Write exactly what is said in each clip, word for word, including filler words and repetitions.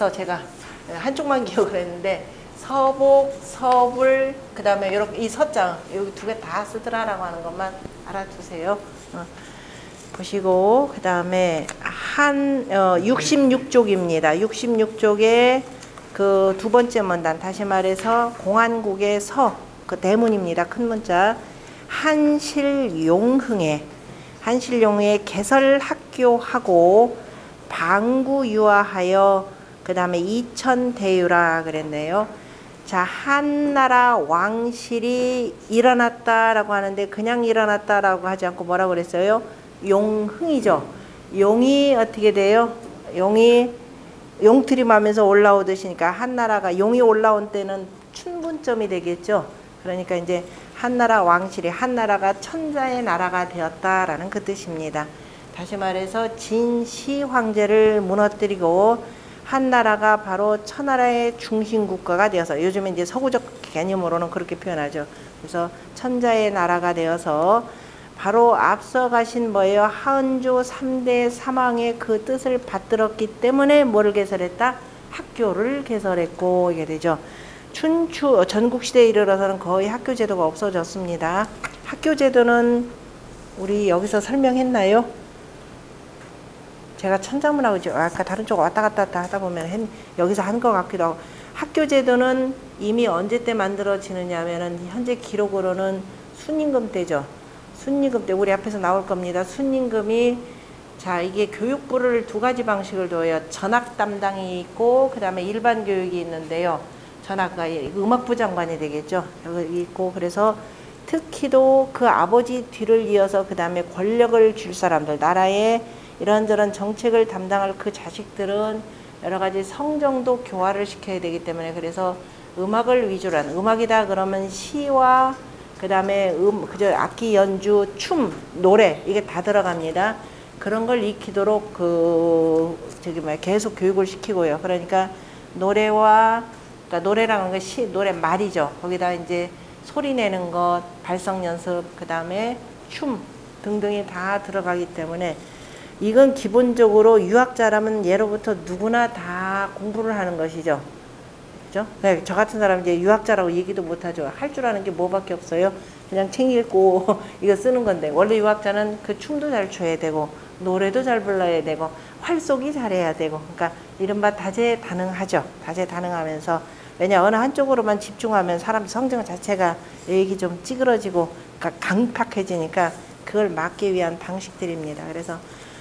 서 제가 한쪽만 기억을 했는데 서복, 서불, 그 다음에 이렇게 이 서자 여기 두 개 다 쓰더라라고 하는 것만 알아두세요. 어. 보시고 그 다음에 한 어, 육십육 쪽입니다. 육십육 쪽에 그 두 번째 문단 다시 말해서 공안국의 서 그 대문입니다. 큰 문자 한실용흥에 한실용흥에 개설학교하고 방구유아하여 그 다음에 이천대유라 그랬네요. 자, 한나라 왕실이 일어났다라고 하는데 그냥 일어났다라고 하지 않고 뭐라고 그랬어요? 용흥이죠. 용이 어떻게 돼요? 용이 용트림하면서 올라오듯이니까 한나라가 용이 올라온 때는 춘분점이 되겠죠. 그러니까 이제 한나라 왕실이 한나라가 천자의 나라가 되었다라는 그 뜻입니다. 다시 말해서 진시 황제를 무너뜨리고 한나라가 바로 천하라의 중심 국가가 되어서 요즘에 이제 서구적 개념으로는 그렇게 표현하죠. 그래서 천자의 나라가 되어서 바로 앞서 가신 뭐예요? 하은조 삼 대 사망의 그 뜻을 받들었기 때문에 뭐를 개설했다? 학교를 개설했고 이게 되죠. 춘추 전국시대에 이르러서는 거의 학교 제도가 없어졌습니다. 학교 제도는 우리 여기서 설명했나요? 제가 천자문하고 아까 다른 쪽 왔다 갔다 하다 보면 했, 여기서 한 것 같기도 하고 학교 제도는 이미 언제 때 만들어지느냐 하면은 현재 기록으로는 순임금 때죠. 순임금 때 우리 앞에서 나올 겁니다. 순임금이 자 이게 교육부를 두 가지 방식을 둬요. 전학 담당이 있고 그 다음에 일반 교육이 있는데요. 전학가 음악부 장관이 되겠죠. 여기 있고 그래서 특히도 그 아버지 뒤를 이어서 그 다음에 권력을 줄 사람들 나라에 이런저런 정책을 담당할 그 자식들은 여러 가지 성정도 교화를 시켜야 되기 때문에 그래서 음악을 위주로 한 음악이다 그러면 시와 그 다음에 음, 그저 악기 연주, 춤, 노래 이게 다 들어갑니다. 그런 걸 익히도록 그 저기 뭐야 계속 교육을 시키고요. 그러니까 노래와 그러니까 노래라는 게 시, 노래 말이죠. 거기다 이제 소리 내는 것, 발성 연습, 그 다음에 춤 등등이 다 들어가기 때문에 이건 기본적으로 유학자라면 예로부터 누구나 다 공부를 하는 것이죠. 그죠? 네, 저 같은 사람 이제 유학자라고 얘기도 못하죠. 할 줄 아는 게 뭐밖에 없어요. 그냥 책 읽고 이거 쓰는 건데 원래 유학자는 그 춤도 잘 춰야 되고 노래도 잘 불러야 되고 활쏘기 잘해야 되고 그러니까 이른바 다재다능하죠. 다재다능하면서 왜냐 어느 한쪽으로만 집중하면 사람 성정 자체가 얘기 좀 찌그러지고 그러니까 강팍해지니까 그걸 막기 위한 방식들입니다. 그래서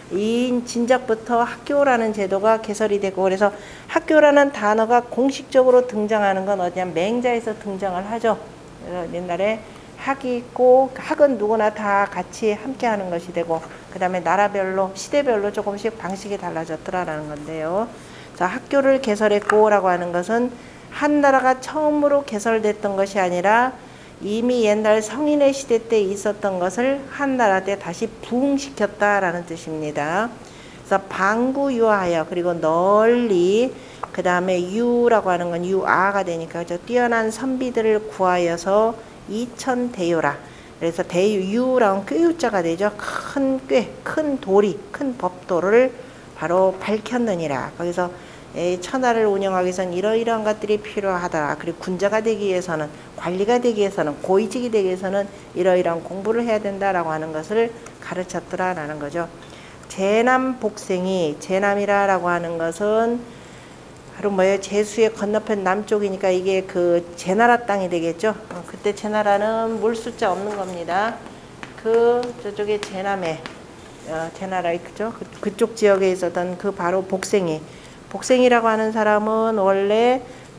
이 진작부터 학교라는 제도가 개설이 되고 그래서 학교라는 단어가 공식적으로 등장하는 건 어디냐 맹자에서 등장을 하죠. 옛날에 학이 있고 학은 누구나 다 같이 함께 하는 것이 되고 그 다음에 나라별로 시대별로 조금씩 방식이 달라졌더라라는 건데요. 자, 학교를 개설했고 라고 하는 것은 한나라가 처음으로 개설됐던 것이 아니라 이미 옛날 성인의 시대 때 있었던 것을 한나라 때 다시 부흥시켰다라는 뜻입니다. 그래서 방구유아하여 그리고 널리 그 다음에 유라고 하는 건 유아가 되니까 저 뛰어난 선비들을 구하여서 이천대유라. 그래서 대유 유라는 꾀유자가 되죠. 큰 꾀, 큰 도리, 큰 법도를 바로 밝혔느니라. 거기서 천하를 운영하기 위해서는 이러이러한 것들이 필요하다. 그리고 군자가 되기 위해서는 관리가 되기 위해서는 고위직이 되기 위해서는 이러이러한 공부를 해야 된다라고 하는 것을 가르쳤더라라는 거죠. 제남 복생이 제남이라라고 하는 것은 바로 뭐예요? 제수의 건너편 남쪽이니까 이게 그 제나라 땅이 되겠죠. 어, 그때 제나라는 물 숫자 없는 겁니다. 그 저쪽에 제남에 어, 제나라 그죠? 그, 그쪽 지역에 있었던 그 바로 복생이 복생이라고 하는 사람은 원래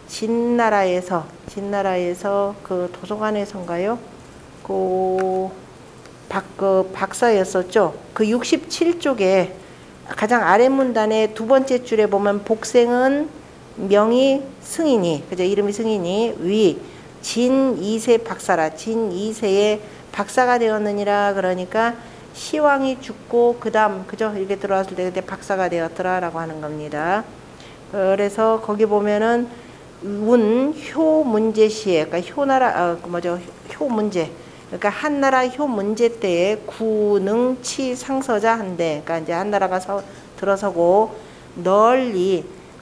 진나라에서 진나라에서 그 도서관에서인가요? 그, 박, 그 박사였었죠. 그 육십칠 쪽에 가장 아래 문단의 두 번째 줄에 보면 복생은 명이 승인이 그죠? 이름이 승인이 위 진 이 세 박사라 진 이 세의 박사가 되었느니라. 그러니까 시왕이 죽고 그 다음 그죠? 이렇게 들어왔을 때 그때 박사가 되었더라라고 하는 겁니다. 그래서 거기 보면은 운, 효, 문제 시에 그러니까 효나라 어, 뭐죠? 효 문제 그러니까 한나라 효 문제 때에 구능 치 상서자 한대 그러니까 이제 한나라가 서, 들어서고 널리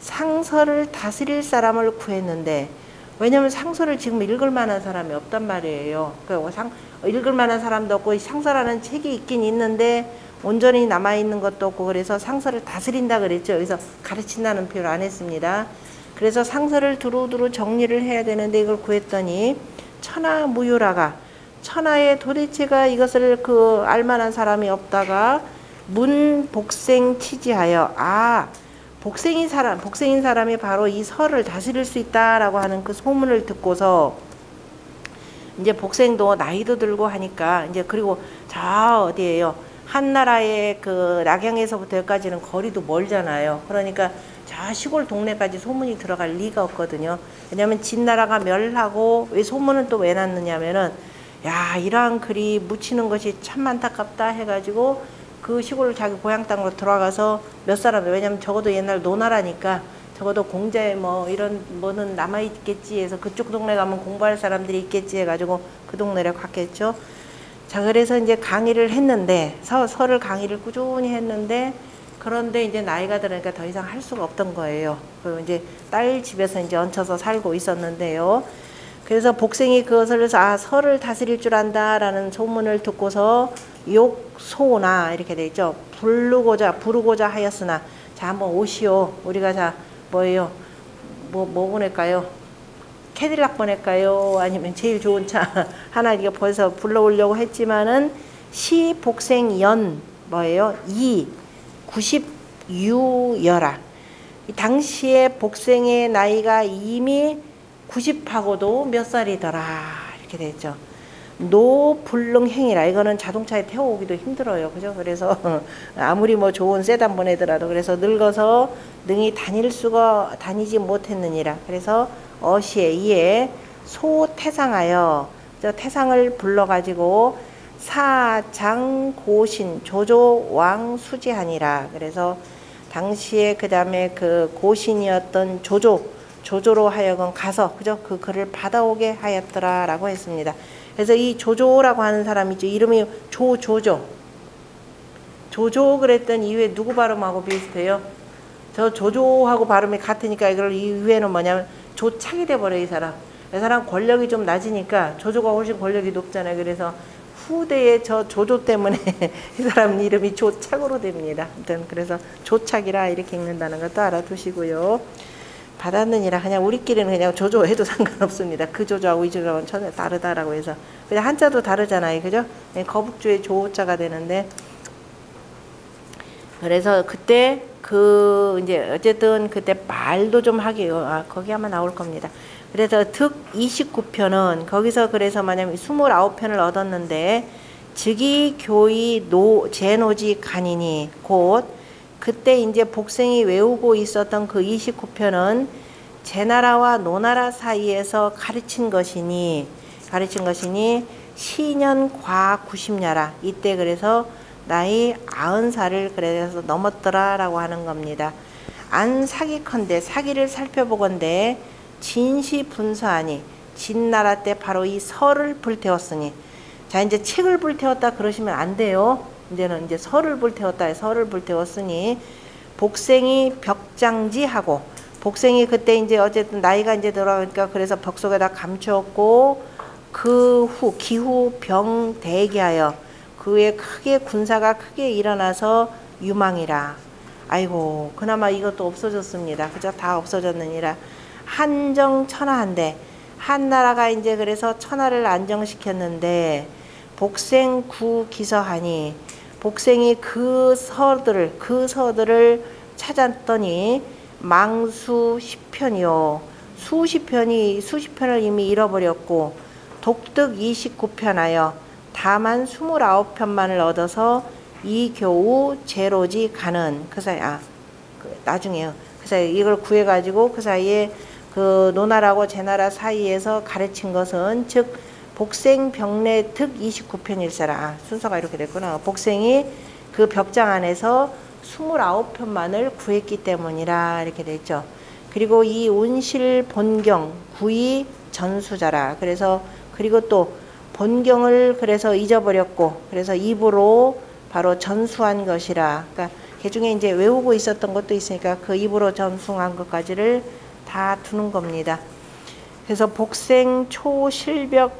상서를 다스릴 사람을 구했는데, 왜냐면 상서를 지금 읽을 만한 사람이 없단 말이에요. 그 상, 읽을 만한 사람도 없고 상서라는 책이 있긴 있는데 온전히 남아있는 것도 없고, 그래서 상서를 다스린다 그랬죠. 여기서 가르친다는 표현을 안 했습니다. 그래서 상서를 두루두루 정리를 해야 되는데 이걸 구했더니 천하무유라가, 천하에 도대체가 이것을 그 알만한 사람이 없다가 문복생 치지하여, 아 복생인 사람, 복생인 사람이 바로 이 설을 다스릴 수 있다라고 하는 그 소문을 듣고서, 이제 복생도 나이도 들고 하니까 이제, 그리고 저 어디에요, 한나라의 그 낙양에서부터 여기까지는 거리도 멀잖아요. 그러니까 저 시골 동네까지 소문이 들어갈 리가 없거든요. 왜냐하면 진나라가 멸하고, 왜 소문은 또 왜 났느냐면은, 야 이러한 글이 묻히는 것이 참 안타깝다 해가지고 그 시골 자기 고향 땅으로 들어가서 몇 사람들, 왜냐면 적어도 옛날 노나라니까 적어도 공자에 뭐 이런 뭐는 남아있겠지 해서 그쪽 동네 가면 공부할 사람들이 있겠지 해가지고 그 동네를 갔겠죠. 자, 그래서 이제 강의를 했는데, 서, 설을 강의를 꾸준히 했는데, 그런데 이제 나이가 들으니까 더 이상 할 수가 없던 거예요. 그리고 이제 딸 집에서 이제 얹혀서 살고 있었는데요. 그래서 복생이 그것을, 아 설을 다스릴 줄 안다라는 소문을 듣고서 욕소나 이렇게 돼 있죠. 부르고자 부르고자 하였으나, 자 한번 오시오. 우리가 자 뭐예요? 뭐 뭐 보낼까요? 캐딜락 보낼까요? 아니면 제일 좋은 차 하나 이렇게 벌써 불러오려고 했지만은, 시 복생연 뭐예요? 이 구십유여라. 당시에 복생의 나이가 이미 구십하고도 몇 살이더라 이렇게 됐죠. 노불능행이라, 이거는 자동차에 태워오기도 힘들어요. 그죠? 그래서 아무리 뭐 좋은 세단 보내더라도, 그래서 늙어서 능히 다닐 수가 다니지 못했느니라. 그래서 어시에 이에 소태상하여, 저 태상을 불러가지고 사장고신 조조왕 수지하니라. 그래서 당시에 그 다음에 그 고신이었던 조조, 조조로 하여금 가서 그죠? 그 글을 받아오게 하였더라라고 했습니다. 그래서 이 조조라고 하는 사람이죠. 이름이 조조죠. 조조 그랬던 이후에 누구 발음하고 비슷해요? 저 조조하고 발음이 같으니까 이걸 이후에는 뭐냐면 조착이 돼버려. 이 사람. 이 사람 권력이 좀 낮으니까 조조가 훨씬 권력이 높잖아요. 그래서 후대에 저 조조 때문에 이 사람 이름이 조착으로 됩니다. 아무튼 그래서 조착이라 이렇게 읽는다는 것도 알아두시고요. 받았느니라, 그냥 우리끼리는 그냥 조조해도 상관없습니다. 그 조조하고 이 조조하고는 전혀 다르다라고 해서. 그냥 한자도 다르잖아요. 그죠? 거북조의 조자가 되는데, 그래서 그때 그 이제 어쨌든 그때 말도 좀 하게요. 아, 거기 아마 나올 겁니다. 그래서 득 이십구 편은 거기서, 그래서 만약에 이십구 편을 얻었는데, 즉위 교의 노 제노지 간이니, 곧 그때 이제 복생이 외우고 있었던 그 이십구 편은 제나라와 노나라 사이에서 가르친 것이니, 가르친 것이니 시년 과 구십여라. 이때 그래서 나이 아흔 살을 그래서 넘었더라라고 하는 겁니다. 안 사기컨대, 사기를 살펴보건대 진시 분서하니, 진나라 때 바로 이 설을 불태웠으니. 자, 이제 책을 불태웠다 그러시면 안 돼요. 이제는 이제 설을 불태웠다, 설을 불태웠으니 복생이 벽장지하고, 복생이 그때 이제 어쨌든 나이가 이제 들어가니까 그래서 벽 속에다 감추었고, 그 후 기후 병 대기하여, 그에 크게 군사가 크게 일어나서 유망이라. 아이고 그나마 이것도 없어졌습니다. 그죠? 다 없어졌느니라. 한정 천하한데, 한나라가 이제 그래서 천하를 안정시켰는데, 복생 구 기서하니, 복생이 그 서들을 그 서들을 찾았더니 망수 십 편이요. 수십 편이 수십 편을 이미 잃어버렸고, 독득 이십구 편하여 다만 이십구 편만을 얻어서 이 겨우 제로지 가는, 그 사이, 아 그 나중에요. 그 사이 이걸 구해 가지고 그 사이에 그 노나라고 제나라 사이에서 가르친 것은, 즉 복생 병내 특 이십구 편일세라. 아, 순서가 이렇게 됐구나. 복생이 그 벽장 안에서 이십구 편만을 구했기 때문이라 이렇게 됐죠. 그리고 이 운실 본경 구이 전수자라. 그래서 그리고 또 본경을 그래서 잊어버렸고, 그래서 입으로 바로 전수한 것이라. 그러니까 그 중에 이제 외우고 있었던 것도 있으니까 그 입으로 전승한 것까지를 다 두는 겁니다. 그래서 복생 초실벽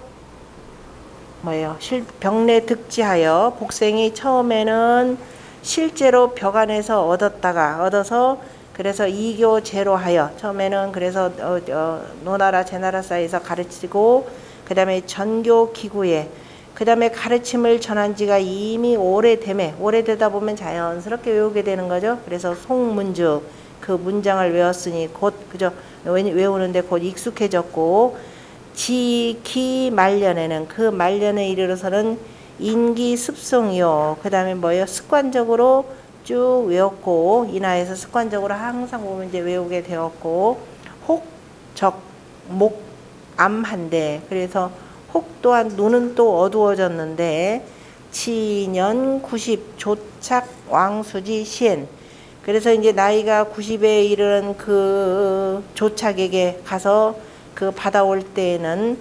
뭐예요? 실, 병내 득지하여 복생이 처음에는 실제로 벽 안에서 얻었다가 얻어서 그래서 이교제로 하여 처음에는 그래서 어, 어, 노나라 제나라 사이에서 가르치고 그 다음에 전교 기구에 그 다음에 가르침을 전한 지가 이미 오래됨에 오래되다 보면 자연스럽게 외우게 되는 거죠. 그래서 송문주 그 문장을 외웠으니 곧 그죠 외우는데 곧 익숙해졌고 지기 말년에는 그 말년에 이르러서는 인기 습성이요. 그 다음에 뭐예요? 습관적으로 쭉 외웠고 인하에서 습관적으로 항상 보면 이제 외우게 되었고 혹, 적, 목, 암한데 그래서 혹 또한 눈은 또 어두워졌는데 치년 구십 조착 왕수지 시엔 그래서 이제 나이가 구십에 이르는 그 조착에게 가서 그 받아올 때에는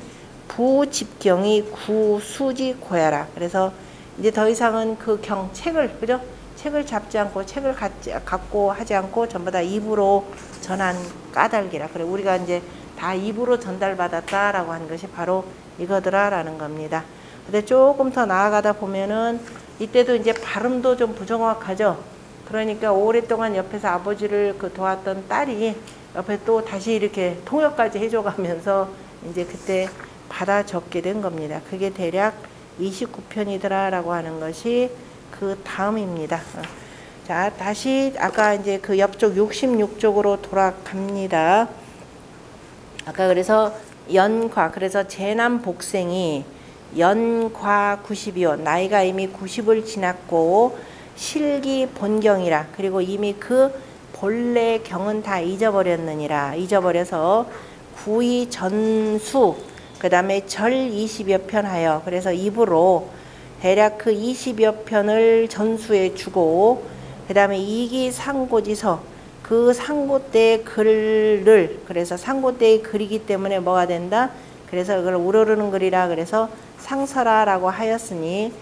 부집경이 구수지 고야라. 그래서 이제 더 이상은 그 경 책을 그죠? 책을 잡지 않고 책을 갖지, 갖고 하지 않고 전부 다 입으로 전한 까닭이라. 그래 우리가 이제 다 입으로 전달받았다라고 하는 것이 바로 이거더라라는 겁니다. 근데 조금 더 나아가다 보면은 이때도 이제 발음도 좀 부정확하죠. 그러니까 오랫동안 옆에서 아버지를 그 도왔던 딸이 옆에 또 다시 이렇게 통역까지 해줘가면서 이제 그때 받아 적게 된 겁니다. 그게 대략 이십구 편이더라라고 하는 것이 그 다음입니다. 자, 다시 아까 이제 그 옆쪽 육십육 쪽으로 돌아갑니다. 아까 그래서 연과 그래서 제남 복생이 연과 구십이요. 나이가 이미 구십을 지났고 실기 본경이라 그리고 이미 그 본래 경은 다 잊어버렸느니라. 잊어버려서 구이 전수 그 다음에 절 이십여 편 하여 그래서 입으로 대략 그 이십여 편을 전수해 주고 그 다음에 이기 상고지서 그 상고 때의 글을 그래서 상고 때의 글이기 때문에 뭐가 된다? 그래서 그걸 우러르는 글이라 그래서 상설하라고 하였으니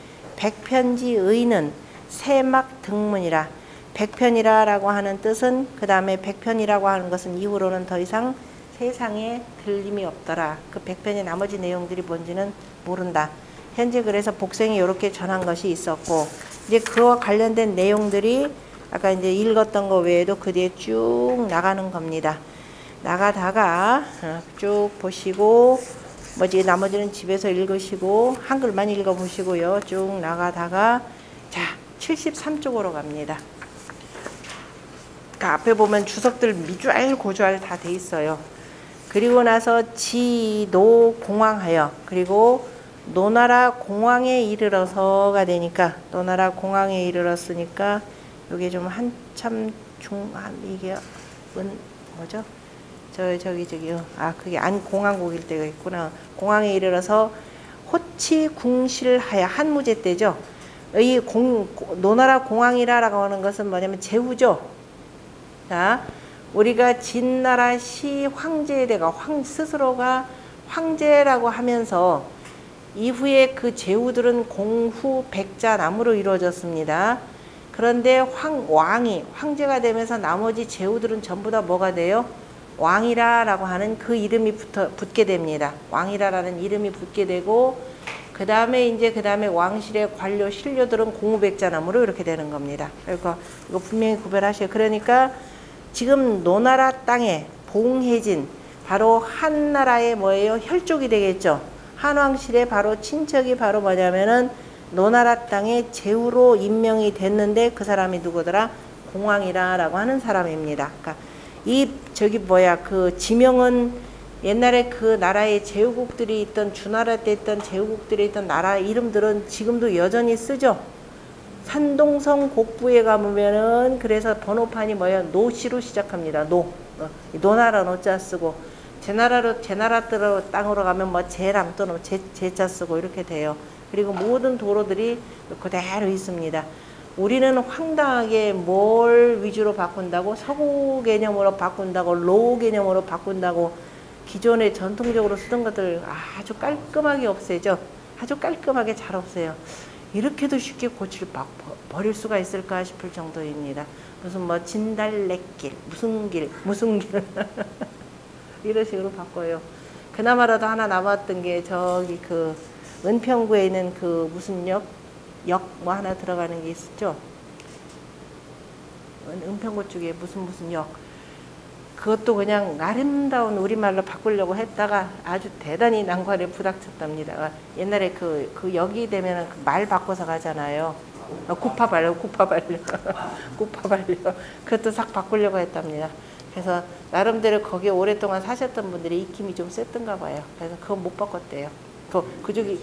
백편지의는 세막 등문이라 백편이라라고 하는 뜻은 그 다음에 백편이라고 하는 것은 이후로는 더 이상 세상에 들림이 없더라. 그 백편의 나머지 내용들이 뭔지는 모른다. 현재 그래서 복생이 이렇게 전한 것이 있었고 이제 그와 관련된 내용들이 아까 이제 읽었던 거 외에도 그 뒤에 쭉 나가는 겁니다. 나가다가 쭉 보시고 뭐지 나머지는 집에서 읽으시고 한글만 읽어보시고요. 쭉 나가다가 자 칠십삼 쪽으로 갑니다. 그 앞에 보면 주석들 미주알 고주알 다 돼 있어요. 그리고 나서 지노 공황하여 그리고 노나라 공황에 이르러서가 되니까 노나라 공황에 이르렀으니까 요게 좀 한참 중 한 이게 은 뭐죠? 저 저기 저기요. 아 그게 안 공황국일 때가 있구나. 공황에 이르러서 호치 궁실하여 한무제 때죠. 이 공 노나라 공황이라라고 하는 것은 뭐냐면 제후죠. 자, 우리가 진나라 시 황제대가 황 스스로가 황제라고 하면서 이후에 그 제후들은 공후 백자남으로 이루어졌습니다. 그런데 황 왕이 황제가 되면서 나머지 제후들은 전부 다 뭐가 돼요? 왕이라라고 하는 그 이름이 붙어, 붙게 됩니다. 왕이라라는 이름이 붙게 되고 그 다음에 이제 그 다음에 왕실의 관료 신료들은 공후백자남으로 이렇게 되는 겁니다. 그러니까 이거 분명히 구별하셔요. 그러니까 지금 노나라 땅에 봉해진 바로 한나라의 뭐예요? 혈족이 되겠죠. 한왕실의 바로 친척이 바로 뭐냐면은 노나라 땅에 제후로 임명이 됐는데 그 사람이 누구더라? 공황이라라고 하는 사람입니다. 그러니까 이 저기 뭐야 그 지명은 옛날에 그 나라의 제후국들이 있던 주나라 때 있던 제후국들이 있던 나라 이름들은 지금도 여전히 쓰죠. 산동성 곡부에 가보면은 그래서 번호판이 뭐야 노씨로 시작합니다. 노 어, 노나라 노자 쓰고 제나라로 제나라 땅으로 가면 뭐 제람 또는 제 제자 쓰고 이렇게 돼요. 그리고 모든 도로들이 그대로 있습니다. 우리는 황당하게 뭘 위주로 바꾼다고 서구 개념으로 바꾼다고 로 개념으로 바꾼다고 기존에 전통적으로 쓰던 것들 아주 깔끔하게 없애죠. 아주 깔끔하게 잘 없애요. 이렇게도 쉽게 고칠 버릴 수가 있을까 싶을 정도입니다. 무슨 뭐 진달래길, 무슨 길, 무슨 길 이런 식으로 바꿔요. 그나마라도 하나 남았던 게 저기 그 은평구에 있는 그 무슨 역, 역 뭐 하나 들어가는 게 있었죠. 은평구 쪽에 무슨 무슨 역. 그것도 그냥 아름다운 우리말로 바꾸려고 했다가 아주 대단히 난관에 부닥쳤답니다. 옛날에 그, 그 역이 되면은 그 말 바꿔서 가잖아요. 어, 구파발려, 구파발려, 구파발려. 그것도 싹 바꾸려고 했답니다. 그래서 나름대로 거기에 오랫동안 사셨던 분들이 익힘이 좀 셌던가 봐요. 그래서 그건 못 바꿨대요. 그, 그쪽이.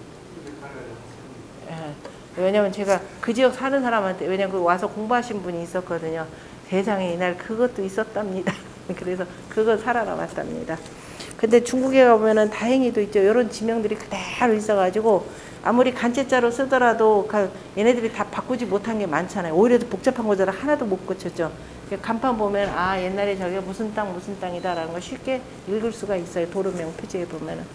예. 왜냐면 제가 그 지역 사는 사람한테, 왜냐면 와서 공부하신 분이 있었거든요. 세상에 이날 그것도 있었답니다. 그래서 그거 살아남았답니다. 근데 중국에 가보면은 다행히도 있죠. 이런 지명들이 그대로 있어가지고 아무리 간체자로 쓰더라도 얘네들이 다 바꾸지 못한 게 많잖아요. 오히려 더 복잡한 거잖아. 하나도 못 고쳤죠. 간판 보면 아 옛날에 저게 무슨 땅 무슨 땅이다라는 걸 쉽게 읽을 수가 있어요. 도로명 표지에 보면은.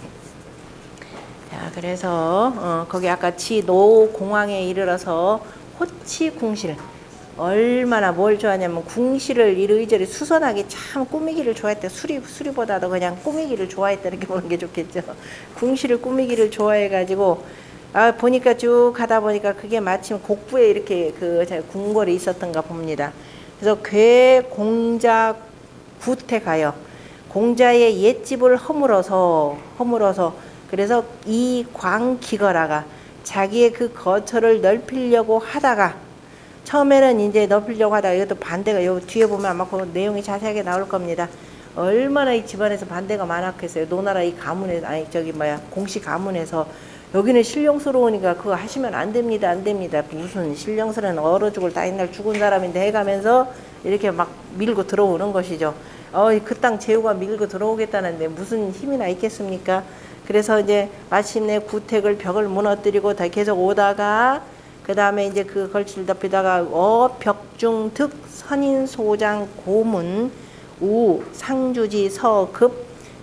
자 그래서 어, 거기 아까 지노 공항에 이르러서 호치 궁실. 얼마나 뭘 좋아하냐면 궁시를 이리저리 수선하게 참 꾸미기를 좋아했대. 수리, 수리보다도 그냥 꾸미기를 좋아했다 이렇게 보는 게 좋겠죠. 궁시를 꾸미기를 좋아해가지고 아 보니까 쭉 가다 보니까 그게 마침 곡부에 이렇게 그 궁궐이 있었던가 봅니다. 그래서 괴 공자 굿에 가요. 공자의 옛집을 허물어서 허물어서 그래서 이 광기거라가 자기의 그 거처를 넓히려고 하다가 처음에는 이제 넓히려고 하다가 이것도 반대가 요 뒤에 보면 아마 그 내용이 자세하게 나올 겁니다. 얼마나 이 집안에서 반대가 많았겠어요. 노나라 이 가문에 아니 저기 뭐야 공씨 가문에서 여기는 신령스러우니까 그거 하시면 안 됩니다 안 됩니다. 무슨 신령스러운 얼어 죽을 다 옛날 죽은 사람인데 해가면서 이렇게 막 밀고 들어오는 것이죠. 어 그 땅 제후가 밀고 들어오겠다는데 무슨 힘이나 있겠습니까? 그래서 이제 마침내 구택을 벽을 무너뜨리고 다 계속 오다가 그 다음에 이제 그 걸치를 덮이다가 어 벽중득 선인소장 고문 우 상주지 서급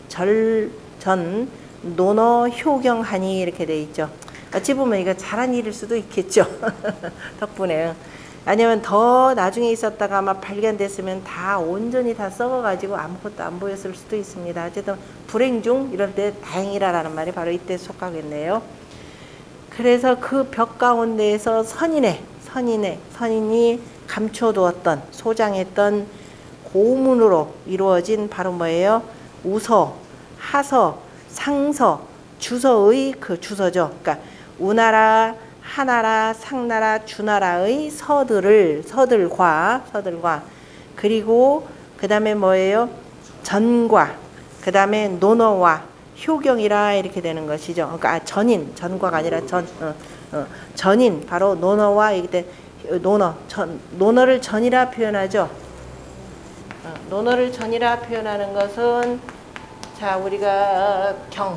절전 논어 효경하니 이렇게 돼 있죠. 어찌 보면 이거 잘한 일일 수도 있겠죠. 덕분에. 아니면 더 나중에 있었다가 아마 발견됐으면 다 온전히 다 썩어가지고 아무것도 안 보였을 수도 있습니다. 어쨌든 불행 중 이럴 때 다행이라라는 말이 바로 이때 속하겠네요. 그래서 그 벽 가운데에서 선인의, 선인의, 선인이 감춰두었던, 소장했던 고문으로 이루어진 바로 뭐예요? 우서, 하서, 상서, 주서의 그 주서죠. 그러니까 우나라, 하나라, 상나라, 주나라의 서들을, 서들과, 서들과, 그리고 그 다음에 뭐예요? 전과, 그 다음에 논어와, 효경이라 이렇게 되는 것이죠. 그러니까 아, 전인, 전과가 아니라 전, 어, 어, 전인, 바로 논어와 이때 논어, 전, 논어를 전이라 표현하죠. 어, 논어를 전이라 표현하는 것은 자 우리가 경,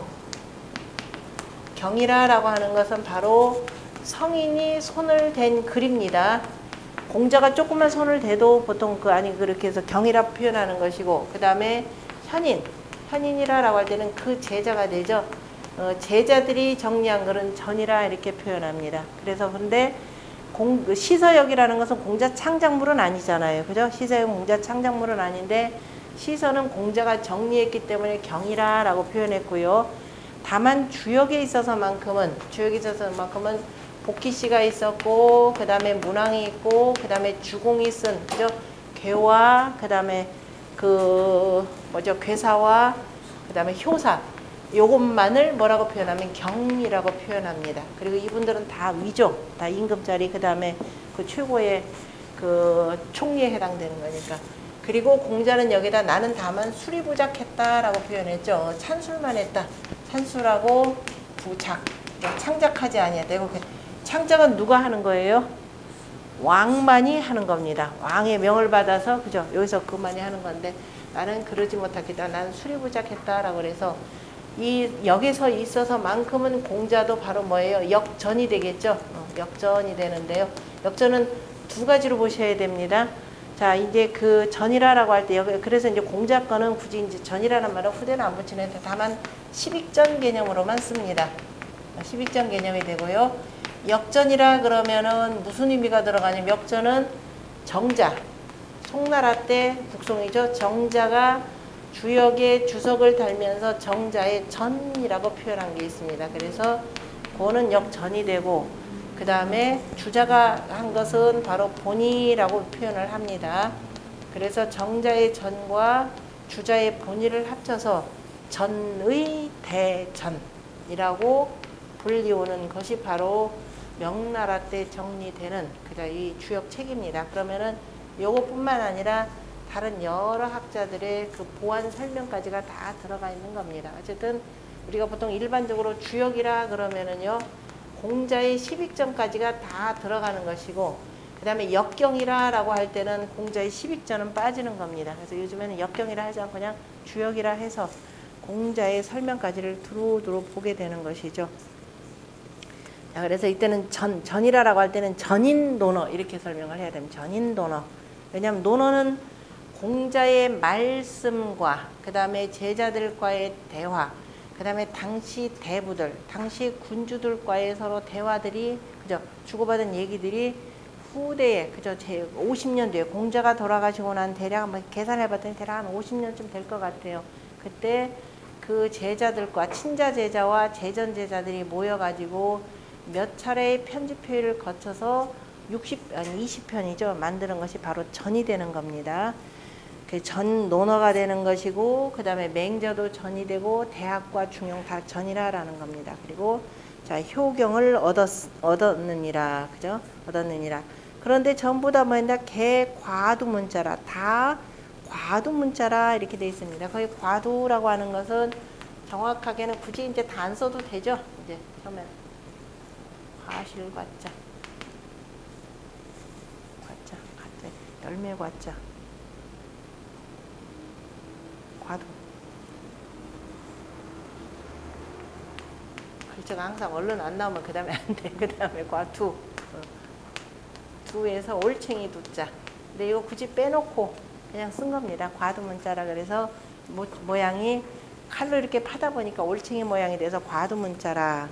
경이라라고 하는 것은 바로 성인이 손을 댄 글입니다. 공자가 조금만 손을 대도 보통 그 아니 그렇게 해서 경이라 표현하는 것이고 그 다음에 현인. 현인이라라고 할 때는 그 제자가 되죠. 어, 제자들이 정리한 글은 전이라 이렇게 표현합니다. 그래서 근데 공, 시서역이라는 것은 공자 창작물은 아니잖아요. 그죠? 시서역 공자 창작물은 아닌데 시서는 공자가 정리했기 때문에 경이라라고 표현했고요. 다만 주역에 있어서만큼은 주역에 있어서만큼은 복희씨가 있었고 그 다음에 문왕이 있고 그 다음에 주공이 쓴 그죠? 괴와 그 다음에 그 뭐죠 괴사와 그 다음에 효사 요것만을 뭐라고 표현하면 경이라고 표현합니다. 그리고 이분들은 다 위족, 다 임금자리 그 다음에 그 최고의 그 총리에 해당되는 거니까. 그리고 공자는 여기다 나는 다만 수리부작했다라고 표현했죠. 찬술만 했다. 찬술하고 부작, 창작하지 아니하다. 창작은 누가 하는 거예요? 왕만이 하는 겁니다. 왕의 명을 받아서 그죠? 여기서 그만이 하는 건데 나는 그러지 못하겠다. 나는 수리부작했다라고 그래서 이 역에서 있어서만큼은 공자도 바로 뭐예요? 역전이 되겠죠. 어, 역전이 되는데요. 역전은 두 가지로 보셔야 됩니다. 자 이제 그 전이라라고 할 때 여기 그래서 이제 공자 거는 굳이 이제 전이라는 말은 후대는 안 붙이는데 다만 십익전 개념으로만 씁니다. 십익전 개념이 되고요. 역전이라 그러면은 무슨 의미가 들어가냐면 역전은 정자, 송나라 때 국송이죠. 정자가 주역의 주석을 달면서 정자의 전이라고 표현한 게 있습니다. 그래서 고는 역전이 되고 그 다음에 주자가 한 것은 바로 본이라고 표현을 합니다. 그래서 정자의 전과 주자의 본이를 합쳐서 전의 대전이라고 불리우는 것이 바로 명나라 때 정리되는 그자 이 주역 책입니다. 그러면은 요것뿐만 아니라 다른 여러 학자들의 그 보완 설명까지가 다 들어가 있는 겁니다. 어쨌든 우리가 보통 일반적으로 주역이라 그러면은요 공자의 십익전까지가 다 들어가는 것이고 그 다음에 역경이라라고 할 때는 공자의 십익전은 빠지는 겁니다. 그래서 요즘에는 역경이라 하지 않고 그냥 주역이라 해서 공자의 설명까지를 두루두루 보게 되는 것이죠. 자, 그래서 이때는 전, 전이라라고 할 때는 전인 논어 이렇게 설명을 해야 됩니다. 전인 논어. 왜냐하면 논어는 공자의 말씀과 그 다음에 제자들과의 대화, 그 다음에 당시 대부들, 당시 군주들과의 서로 대화들이 그죠 주고받은 얘기들이 후대에 그죠 제 오십 년 뒤에 공자가 돌아가시고 난 대략 한번 계산해봤더니 대략 한 오십 년쯤 될 것 같아요. 그때 그 제자들과 친자 제자와 제전 제자들이 모여가지고 몇 차례의 편집회의를 거쳐서 육십 아니 이십 편이죠 만드는 것이 바로 전이 되는 겁니다. 그 전 논어가 되는 것이고 그 다음에 맹자도 전이 되고 대학과 중용 다 전이라라는 겁니다. 그리고 자 효경을 얻었 얻었느니라 그죠 얻었느니라. 그런데 전부 다 뭐였나 개 과두 문자라 다 과두 문자라 이렇게 되어 있습니다. 거기 과두라고 하는 것은 정확하게는 굳이 이제 다 안 써도 되죠. 이제 처음에 과실과자 과자 과자 열매 과자 과두 글자가 항상 얼른 안 나오면 그 다음에 안 돼. 그 다음에 과두 두에서 올챙이 두자. 근데 이거 굳이 빼놓고 그냥 쓴 겁니다. 과두 문자라 그래서 모, 모양이 칼로 이렇게 파다 보니까 올챙이 모양이 돼서 과두 문자라.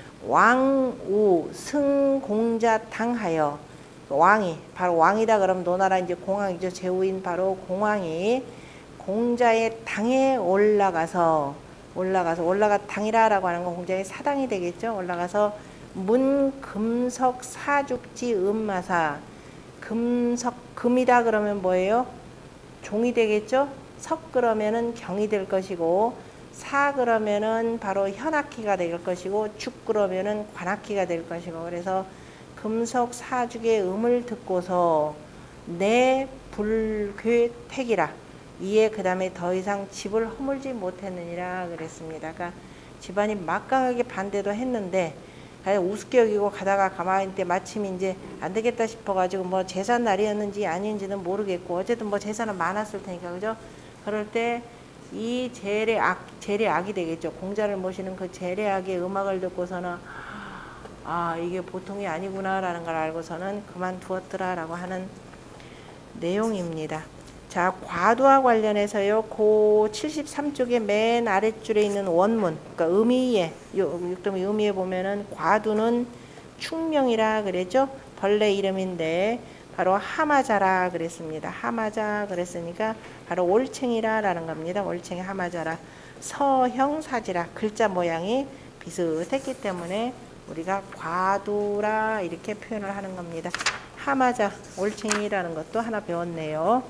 왕우 승공자 당하여 왕이 바로 왕이다 그러면 노나라 이제 공왕이죠. 제후인 바로 공왕이 공자의 당에 올라가서 올라가서 올라가 당이라라고 하는 건 공자의 사당이 되겠죠. 올라가서 문 금석 사죽지 음마사 금석 금이다 그러면 뭐예요? 종이 되겠죠. 석 그러면은 경이 될 것이고 사 그러면은 바로 현악기가 될 것이고 죽 그러면은 관악기가 될 것이고 그래서 금석 사죽의 음을 듣고서 내 불괴택이라 이에 그 다음에 더 이상 집을 허물지 못했느니라 그랬습니다. 그러니까 집안이 막강하게 반대도 했는데 그냥 우습게 여기고 가다가 가만히 있는데 마침 이제 안 되겠다 싶어가지고 뭐 제산 날이었는지 아닌지는 모르겠고 어쨌든 뭐 제산은 많았을 테니까 그죠? 그럴 때 이 제례악, 제례악이 되겠죠. 공자를 모시는 그 제례악의 음악을 듣고서는 아 이게 보통이 아니구나라는 걸 알고서는 그만두었더라라고 하는 내용입니다. 자, 과두와 관련해서요. 그 칠십삼 쪽의 맨 아랫줄에 있는 원문, 그러니까 의미에, 육도미 의미에 보면은 과두는 충명이라 그랬죠. 벌레 이름인데 바로 하마자라 그랬습니다. 하마자 그랬으니까 바로 올챙이라라는 겁니다. 올챙이 하마자라. 서형사지라 글자 모양이 비슷했기 때문에 우리가 과두라 이렇게 표현을 하는 겁니다. 하마자, 올챙이라는 것도 하나 배웠네요.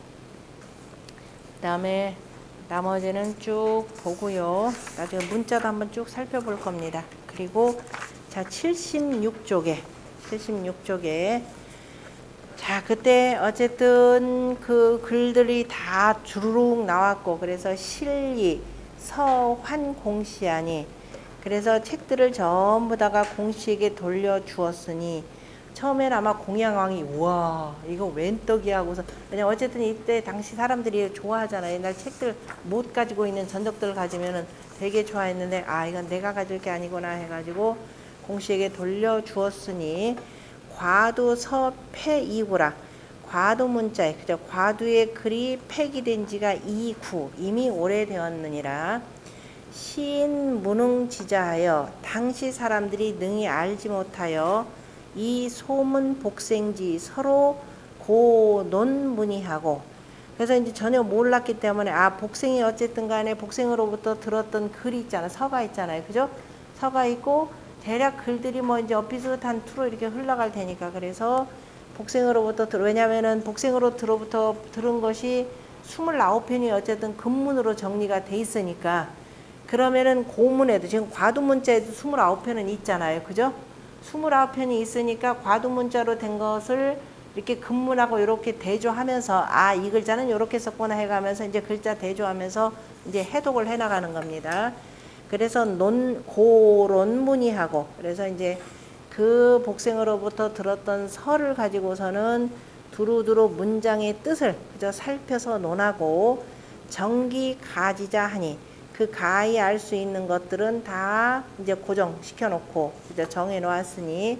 그 다음에 나머지는 쭉 보고요. 나중에 문자도 한번 쭉 살펴볼 겁니다. 그리고 자 칠십육 쪽에 칠십육 쪽에 자 그때 어쨌든 그 글들이 다 주르륵 나왔고 그래서 실리, 서환, 공시하니 그래서 책들을 전부 다가 공시에게 돌려주었으니 처음엔 아마 공양왕이 우와 이거 웬 떡이야 하고서 왜냐면 어쨌든 이때 당시 사람들이 좋아하잖아요. 옛날 책들 못 가지고 있는 전적들을 가지면은 되게 좋아했는데 아 이건 내가 가질 게 아니구나 해가지고 공시에게 돌려주었으니 과두 서패이구라 과두 문자에 그죠 과두의 글이 폐기된 지가 이구 이미 오래되었느니라 시인 무능지자하여 당시 사람들이 능히 알지 못하여 이 소문 복생지 서로 고논문의하고. 그래서 이제 전혀 몰랐기 때문에 아 복생이 어쨌든 간에 복생으로부터 들었던 글이 있잖아, 서가 있잖아요, 그죠? 서가 있고 대략 글들이 뭐 이제 비슷한 투로 이렇게 흘러갈 테니까. 그래서 복생으로부터 들 왜냐면은 복생으로부터 들은 것이 스물아홉 편이 어쨌든 근문으로 정리가 돼 있으니까. 그러면은 고문에도 지금 과두문자에도 스물아홉 편은 있잖아요, 그죠? 스물아홉 편이 있으니까 과두문자로 된 것을 이렇게 근문하고 이렇게 대조하면서 아 이 글자는 이렇게 썼구나 해가면서 이제 글자 대조하면서 이제 해독을 해나가는 겁니다. 그래서 논 고론문의하고. 그래서 이제 그 복생으로부터 들었던 설을 가지고서는 두루두루 문장의 뜻을 그저 살펴서 논하고 정기 가지자 하니 그 가히 알 수 있는 것들은 다 이제 고정시켜 놓고 이제 정해 놓았으니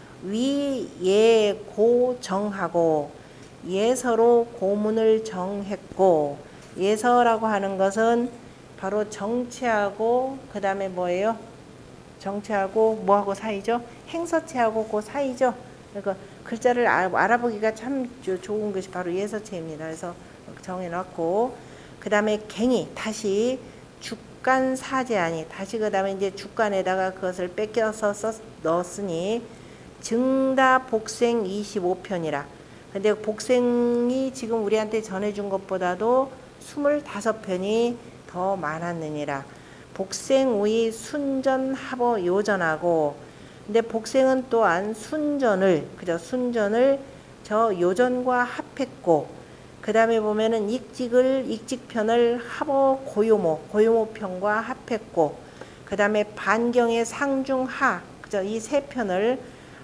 위예고 정하고 예서로 고문을 정했고. 예서라고 하는 것은 바로 정체하고 그 다음에 뭐예요? 정체하고 뭐하고 사이죠? 행서체하고 그 사이죠. 그러니까 글자를 알아보기가 참 좋은 것이 바로 예서체입니다. 그래서 정해놨고 그 다음에 갱이 다시 주간 사제하니 다시 그 다음에 이제 주간에다가 그것을 뺏겨서 써, 넣었으니 증다 복생 이십오 편이라. 근데 복생이 지금 우리한테 전해준 것보다도 스물다섯 편이 더 많았느니라. 복생의 순전 합어 요전하고. 근데 복생은 또한 순전을 그저 순전을 저 요전과 합했고 그 다음에 보면은 익직을 익직편을 합어 고요모 고요모편과 합했고 그 다음에 반경의 상중하 그저 이 세 편을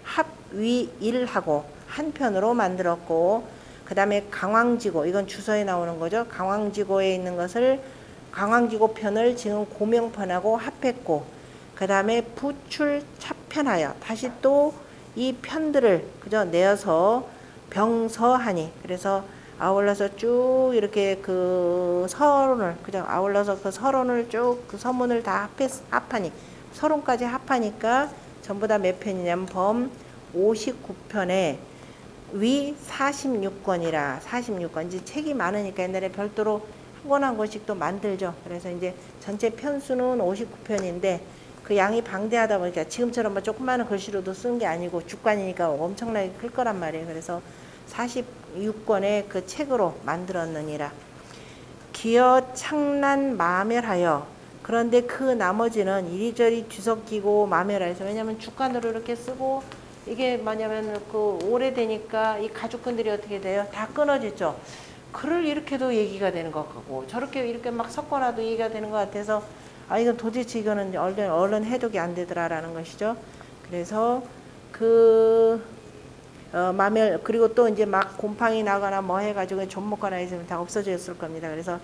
합위일하고 한 편으로 만들었고 그 다음에 강왕지고 이건 주서에 나오는 거죠. 강왕지고에 있는 것을 강왕지고 편을 지금 고명편하고 합했고 그 다음에 부출 차편하여 다시 또 이 편들을 그저 내어서 병서하니. 그래서 아울러서 쭉 이렇게 그 서론을 그저 아울러서 그 서론을 쭉 그 서문을 다 합했, 합하니 서론까지 합하니까 전부 다 몇 편이냐면 범 오십구 편에 위 사십육 권이라. 사십육 권 이제 책이 많으니까 옛날에 별도로 한 권 한 권씩 또 만들죠. 그래서 이제 전체 편수는 오십구 편인데 그 양이 방대하다 보니까 지금처럼 뭐 조그마한 글씨로도 쓴 게 아니고 주간이니까 엄청나게 클 거란 말이에요. 그래서 사십육 권의 그 책으로 만들었느니라. 기어 창난 마멸하여. 그런데 그 나머지는 이리저리 뒤섞이고 마멸해서 왜냐면 주간으로 이렇게 쓰고 이게 뭐냐면 그 오래되니까 이 가죽끈들이 어떻게 돼요? 다 끊어지죠. 글을 이렇게도 얘기가 되는 것 같고 저렇게 이렇게 막 섞어놔도 얘기가 되는 것 같아서 아 이건 도대체 이거는 얼른 얼른 해독이 안 되더라라는 것이죠. 그래서 그 어, 마멸 그리고 또 이제 막 곰팡이 나거나 뭐 해가지고 좀 먹거나 있으면 다 없어졌을 겁니다. 그래서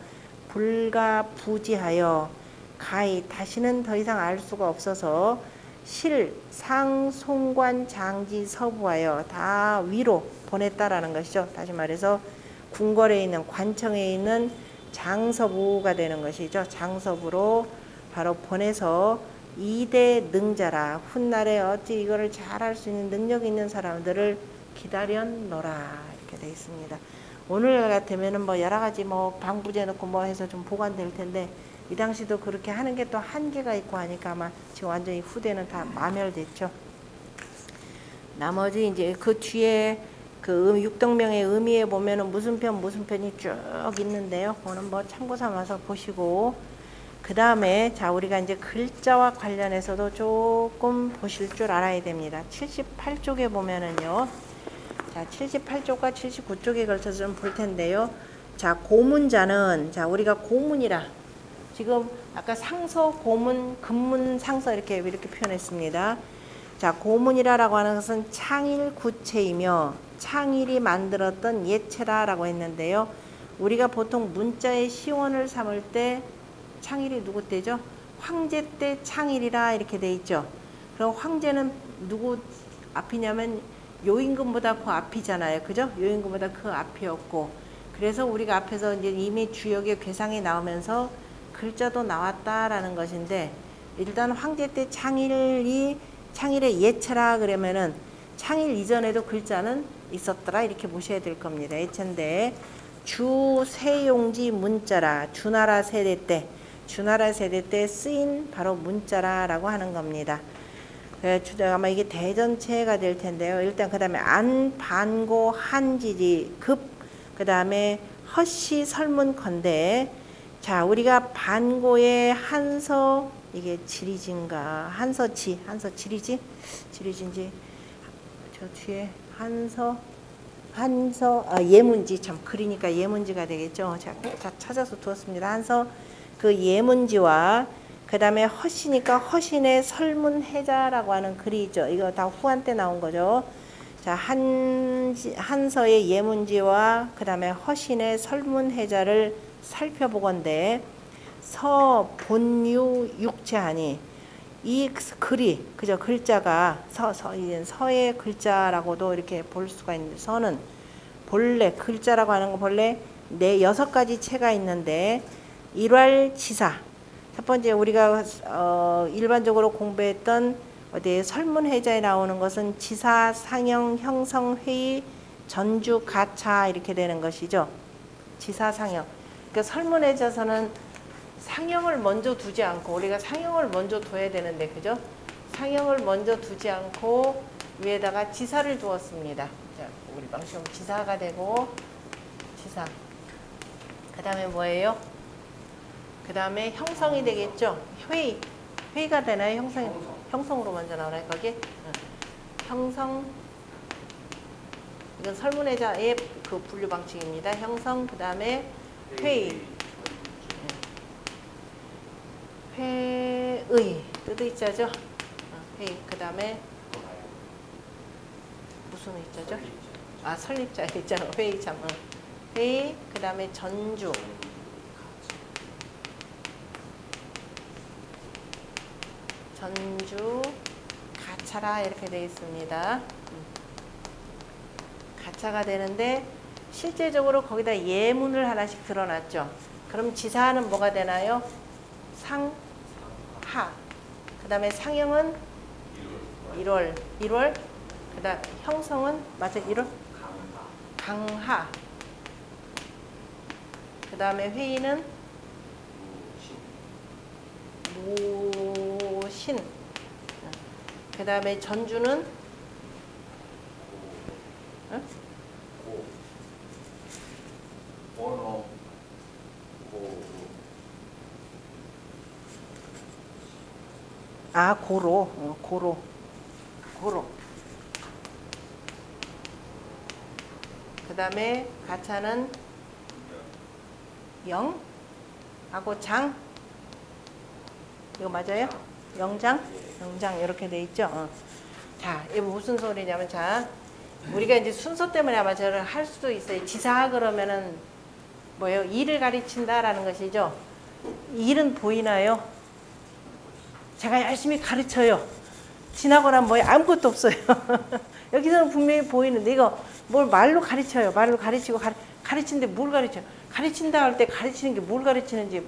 불가부지하여 가히 다시는 더 이상 알 수가 없어서 실, 상, 송관, 장지, 서부하여 다 위로 보냈다라는 것이죠. 다시 말해서 궁궐에 있는 관청에 있는 장서부가 되는 것이죠. 장서부로 바로 보내서 이대 능자라. 훗날에 어찌 이거를 잘할 수 있는 능력 있는 사람들을 기다렸노라. 이렇게 되어 있습니다. 오늘 같으면은 뭐 여러 가지 뭐 방부제 넣고 뭐 해서 좀 보관될 텐데 이 당시도 그렇게 하는 게 또 한계가 있고 하니까 아마 지금 완전히 후대는 다 마멸됐죠. 나머지 이제 그 뒤에 그 육덕명의 의미에 보면은 무슨 편 무슨 편이 쭉 있는데요. 그거는 뭐 참고 삼아서 보시고 그 다음에 자 우리가 이제 글자와 관련해서도 조금 보실 줄 알아야 됩니다. 칠십팔 쪽에 보면은요. 자 칠십팔 쪽과 칠십구 쪽에 걸쳐서 좀 볼 텐데요. 자 고문자는 자 우리가 고문이라 지금 아까 상서, 고문, 근문, 상서 이렇게 이렇게 표현했습니다. 자 고문이라라고 하는 것은 창일 구체이며 창일이 만들었던 예체라라고 했는데요. 우리가 보통 문자의 시원을 삼을 때 창일이 누구 때죠? 황제 때 창일이라 이렇게 돼 있죠. 그럼 황제는 누구 앞이냐면 요임금보다 그 앞이잖아요. 그죠? 요임금보다 그 앞이었고 그래서 우리가 앞에서 이제 이미 주역의 괴상이 나오면서 글자도 나왔다라는 것인데 일단 황제 때 창일이 창일의 예체라 그러면은 창일 이전에도 글자는 있었더라 이렇게 보셔야 될 겁니다. 예체인데 주세용지 문자라 주나라 세대 때 주나라 세대 때 쓰인 바로 문자라라고 하는 겁니다. 아마 이게 대전체가 될 텐데요. 일단 그 다음에 안, 반고, 한지지, 급, 그 다음에 허씨, 설문, 건대. 자, 우리가 반고의 한서, 이게 지리진가, 한서지, 한서 지리지? 지리진지, 저 뒤에 한서, 한서, 아, 예문지, 참, 그리니까 예문지가 되겠죠. 자, 자 찾아서 두었습니다. 한서, 그 예문지와 그 다음에 허시니까 허신의 설문해자라고 하는 글이 있죠. 이거 다 후한 때 나온 거죠. 자, 한, 한서의 예문지와 그 다음에 허신의 설문해자를 살펴보건대 서, 본유, 육체하니 이 글이, 그죠? 글자가 서, 서, 서의 글자라고도 이렇게 볼 수가 있는데 서는 본래, 글자라고 하는 거 본래 네, 여섯 가지 체가 있는데 일왈지사 첫 번째 우리가 어, 일반적으로 공부했던 어디 설문해자에 나오는 것은 지사, 상형, 형성, 회의, 전주, 가차 이렇게 되는 것이죠. 지사, 상형. 그러니까 설문해자에서는 상형을 먼저 두지 않고 우리가 상형을 먼저 둬야 되는데 그죠? 상형을 먼저 두지 않고 위에다가 지사를 두었습니다. 자, 우리 방식은 지사가 되고 지사. 그 다음에 뭐예요? 그 다음에 형성이 되겠죠. 회의. 회의가 되나요? 형성. 형성으로 먼저 나오나요? 거기? 응. 형성. 이건 설문해자의 그 분류 방식입니다. 형성. 그 다음에 회의. 회의. 뜻의 있자죠. 회의. 그 다음에 무슨 의자죠? 아, 설립자 있잖아. 회의 참. 응. 회의. 그 다음에 전주. 전주, 가차라 이렇게 되어 있습니다. 가차가 되는데 실제적으로 거기다 예문을 하나씩 드러났죠. 그럼 지사는 뭐가 되나요? 상, 하. 그 다음에 상형은 일월. 일월. 그 다음 형성은 맞아 일월? 강하. 그 다음에 회의는 무신. 그 다음에 전주는 응? 고. 아, 고로. 어, 고로. 고로. 그 다음에 가차는 영 하고 장. 이거 맞아요? 영장? 영장 이렇게 돼 있죠. 어. 자, 이거 무슨 소리냐면 자, 우리가 이제 순서 때문에 아마 저를 할 수도 있어요. 지사 그러면은 뭐예요? 일을 가르친다라는 것이죠. 일은 보이나요? 제가 열심히 가르쳐요. 지나거나 뭐 아무것도 없어요. 여기서는 분명히 보이는데 이거 뭘 말로 가르쳐요. 말로 가르치고 가르, 가르치는데 뭘 가르쳐요? 가르친다 할 때 가르치는 게 뭘 가르치는지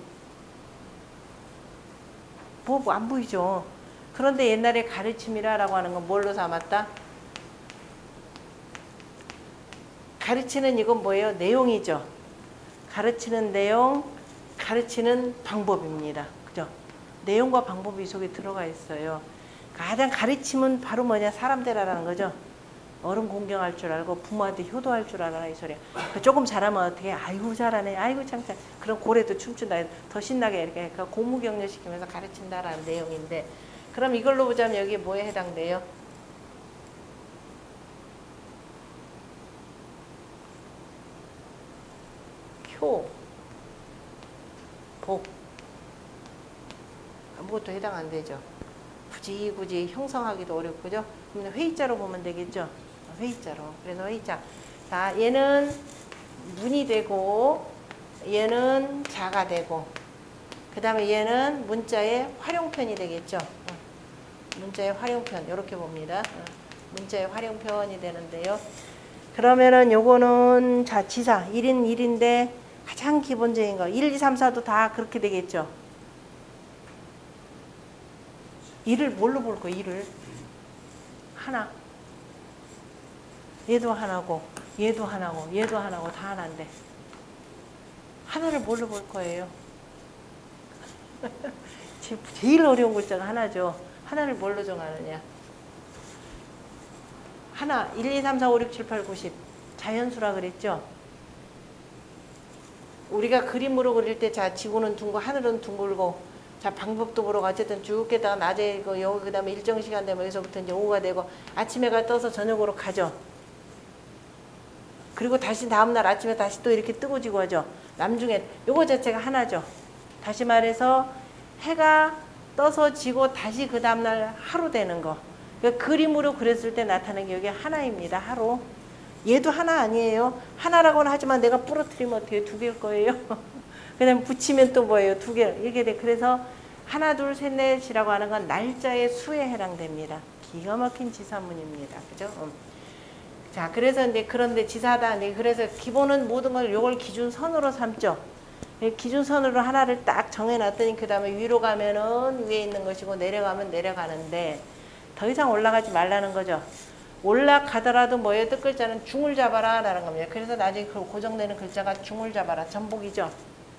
뭐 안 보이죠. 그런데 옛날에 가르침이라고 하는 건 뭘로 삼았다? 가르치는 이건 뭐예요? 내용이죠. 가르치는 내용, 가르치는 방법입니다. 그죠? 내용과 방법이 이 속에 들어가 있어요. 가장 가르침은 바로 뭐냐? 사람 되라라는 거죠. 어른 공경할 줄 알고 부모한테 효도할 줄 알아라 이 소리야. 조금 잘하면 어떻게 아이고 잘하네 아이고 참 잘. 그럼 고래도 춤춘다 더 신나게 이렇게 고무격려 시키면서 가르친다라는 내용인데 그럼 이걸로 보자면 여기 뭐에 해당돼요? 효, 복 아무것도 해당 안 되죠. 굳이 굳이 형성하기도 어렵고 그죠? 그러면 회의자로 보면 되겠죠. 회의자로. 그래서 회의자. 자, 얘는 문이 되고 얘는 자가 되고 그 다음에 얘는 문자의 활용편이 되겠죠. 문자의 활용편 이렇게 봅니다. 문자의 활용편이 되는데요. 그러면은 요거는 자 지사 일 인 일 인데 가장 기본적인 거. 일, 이, 삼, 사도 다 그렇게 되겠죠. 일을 뭘로 볼 거예요? 일을 하나. 얘도 하나고 얘도 하나고 얘도 하나고 다 하나인데 하나를 뭘로 볼 거예요? 제일 어려운 글자가 하나죠. 하나를 뭘로 정하느냐. 하나, 일, 이, 삼, 사, 오, 육, 칠, 팔, 구, 십 자연수라 그랬죠. 우리가 그림으로 그릴 때 자 지구는 둥고 하늘은 둥글고 자 방법도 모르고 어쨌든 쭉 게다가 낮에 그 여기 그다음에 일정 시간 되면 여기서부터 이제 오후가 되고 아침에가 떠서 저녁으로 가죠. 그리고 다시 다음날 아침에 다시 또 이렇게 뜨고 지고 하죠. 남중에 요거 자체가 하나죠. 다시 말해서 해가 떠서 지고 다시 그 다음날 하루 되는 거. 그러니까 그림으로 그렸을 때 나타나는 게 여기 하나입니다. 하루. 얘도 하나 아니에요. 하나라고는 하지만 내가 부러뜨리면 어떻게 두 개일 거예요. 그 다음에 붙이면 또 뭐예요? 두 개. 이렇게 돼. 그래서 하나, 둘, 셋, 넷이라고 하는 건 날짜의 수에 해당됩니다. 기가 막힌 지사문입니다. 그죠? 음. 자, 그래서 이제 그런데 지사다. 이제 그래서 기본은 모든 걸 요걸 기준선으로 삼죠. 기준선으로 하나를 딱 정해놨더니 그 다음에 위로 가면은 위에 있는 것이고 내려가면 내려가는데 더 이상 올라가지 말라는 거죠. 올라가더라도 뭐예요? 뜻글자는 중을 잡아라 라는 겁니다. 그래서 나중에 그 고정되는 글자가 중을 잡아라. 전복이죠.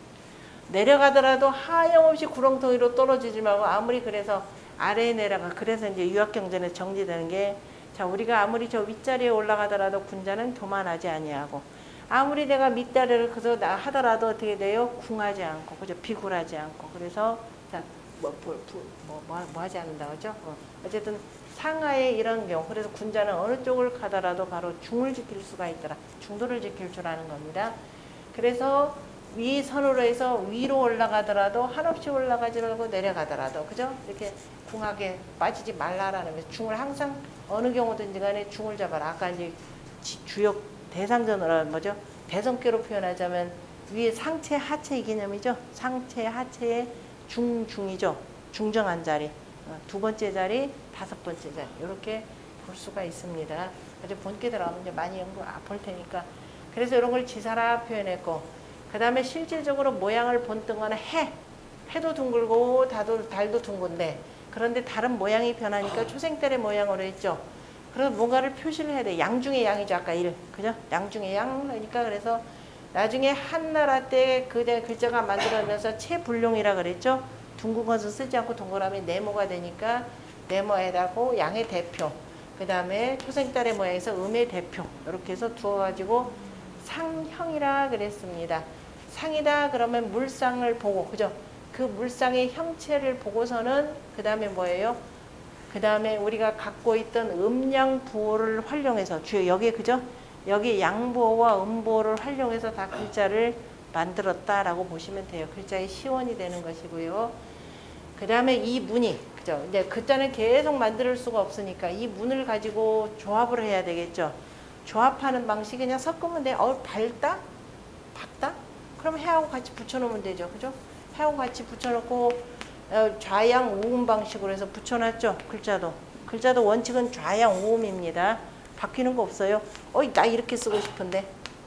내려가더라도 하염없이 구렁텅이로 떨어지지 말고 아무리 그래서 아래에 내려가. 그래서 이제 유학경전에 정리되는 게 자 우리가 아무리 저 윗자리에 올라가더라도 군자는 교만하지 아니하고 아무리 내가 밑다리를 그서 하더라도 어떻게 돼요? 궁하지 않고 그죠? 비굴하지 않고 그래서 자 뭐 뭐 뭐 뭐, 뭐 하지 않는다 그죠? 어. 어쨌든 상하의 이런 경우 그래서 군자는 어느 쪽을 가더라도 바로 중을 지킬 수가 있더라. 중도를 지킬 줄 아는 겁니다. 그래서 위 선으로 해서 위로 올라가더라도 한없이 올라가지 말고 내려가더라도 그죠? 이렇게 궁하게 빠지지 말라라는 거예요. 중을 항상 어느 경우든지 간에 중을 잡아라. 아까 이제 주역 대상전으로 뭐죠? 대성계로 표현하자면 위에 상체 하체 이 개념이죠. 상체 하체의 중 중이죠. 중정한 자리. 두 번째 자리, 다섯 번째 자리. 이렇게 볼 수가 있습니다. 아주 본께 들어가면 이제 많이 연구 볼 테니까. 그래서 이런 걸 지사라 표현했고 그 다음에 실질적으로 모양을 본뜬 거는 해. 해도 둥글고 달도, 달도 둥근데 그런데 다른 모양이 변하니까 초생달의 모양으로 했죠. 그래서 뭔가를 표시를 해야 돼. 양 중에 양이죠. 아까 일. 그죠? 양 중에 양. 그러니까 그래서 나중에 한나라 때 그 글자가 만들어내서 채불룡이라 그랬죠. 둥근 것을 쓰지 않고 동그라미 네모가 되니까 네모에다고 양의 대표. 그 다음에 초생달의 모양에서 음의 대표. 이렇게 해서 두어가지고 상형이라 그랬습니다. 상이다 그러면 물상을 보고 그죠? 그 물상의 형체를 보고서는 그 다음에 뭐예요? 그 다음에 우리가 갖고 있던 음양부호를 활용해서 주요 여기 그죠? 여기 양부호와 음부호를 활용해서 다 글자를 만들었다라고 보시면 돼요. 글자의 시원이 되는 것이고요. 그 다음에 이 문이 그죠? 이제 글자는 계속 만들 수가 없으니까 이 문을 가지고 조합을 해야 되겠죠. 조합하는 방식이 그냥 섞으면 돼. 어 밝다? 밝다? 그럼 해하고 같이 붙여놓으면 되죠. 그죠? 해하고 같이 붙여놓고 좌양 우음 방식으로 해서 붙여놨죠. 글자도. 글자도 원칙은 좌양 우음입니다. 바뀌는 거 없어요. 어, 나 이렇게 쓰고 싶은데.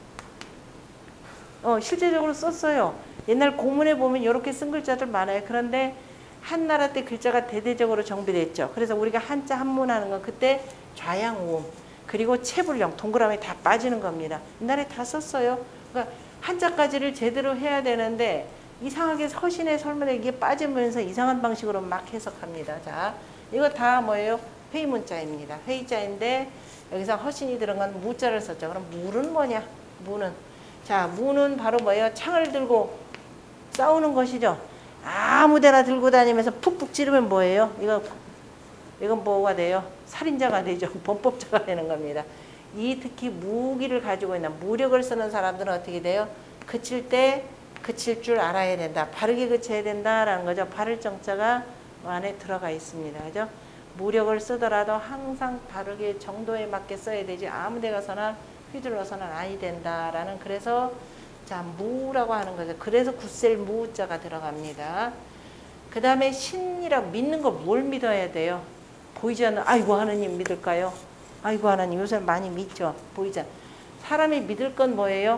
어, 실제적으로 썼어요. 옛날 고문에 보면 이렇게 쓴 글자들 많아요. 그런데 한나라 때 글자가 대대적으로 정비됐죠. 그래서 우리가 한자 한문하는 건 그때 좌양 우음 그리고 채불령 동그라미 다 빠지는 겁니다. 옛날에 다 썼어요. 그러니까 한자까지를 제대로 해야 되는데 이상하게 서신의 설문에 이게 빠지면서 이상한 방식으로 막 해석합니다. 자, 이거 다 뭐예요? 회의문자입니다. 회의자인데 여기서 허신이 들어간 무자를 썼죠. 그럼 무는 뭐냐? 무는 자, 무는 바로 뭐예요? 창을 들고 싸우는 것이죠. 아무데나 들고 다니면서 푹푹 찌르면 뭐예요? 이거 이건 뭐가 돼요? 살인자가 되죠. 범법자가 되는 겁니다. 이 특히 무기를 가지고 있는 무력을 쓰는 사람들은 어떻게 돼요? 그칠 때 그칠 줄 알아야 된다. 바르게 그쳐야 된다라는 거죠. 바를 정자가 안에 들어가 있습니다. 그죠? 무력을 쓰더라도 항상 바르게 정도에 맞게 써야 되지 아무 데 가서나 휘둘러서는 아니 된다라는 그래서 자 무라고 하는 거죠. 그래서 굳셀 무자가 들어갑니다. 그 다음에 신이라고 믿는 거 뭘 믿어야 돼요? 보이지 않는 아이고 하나님 믿을까요? 아이고 하나님 요새 많이 믿죠. 보이지 않 사람이 믿을 건 뭐예요?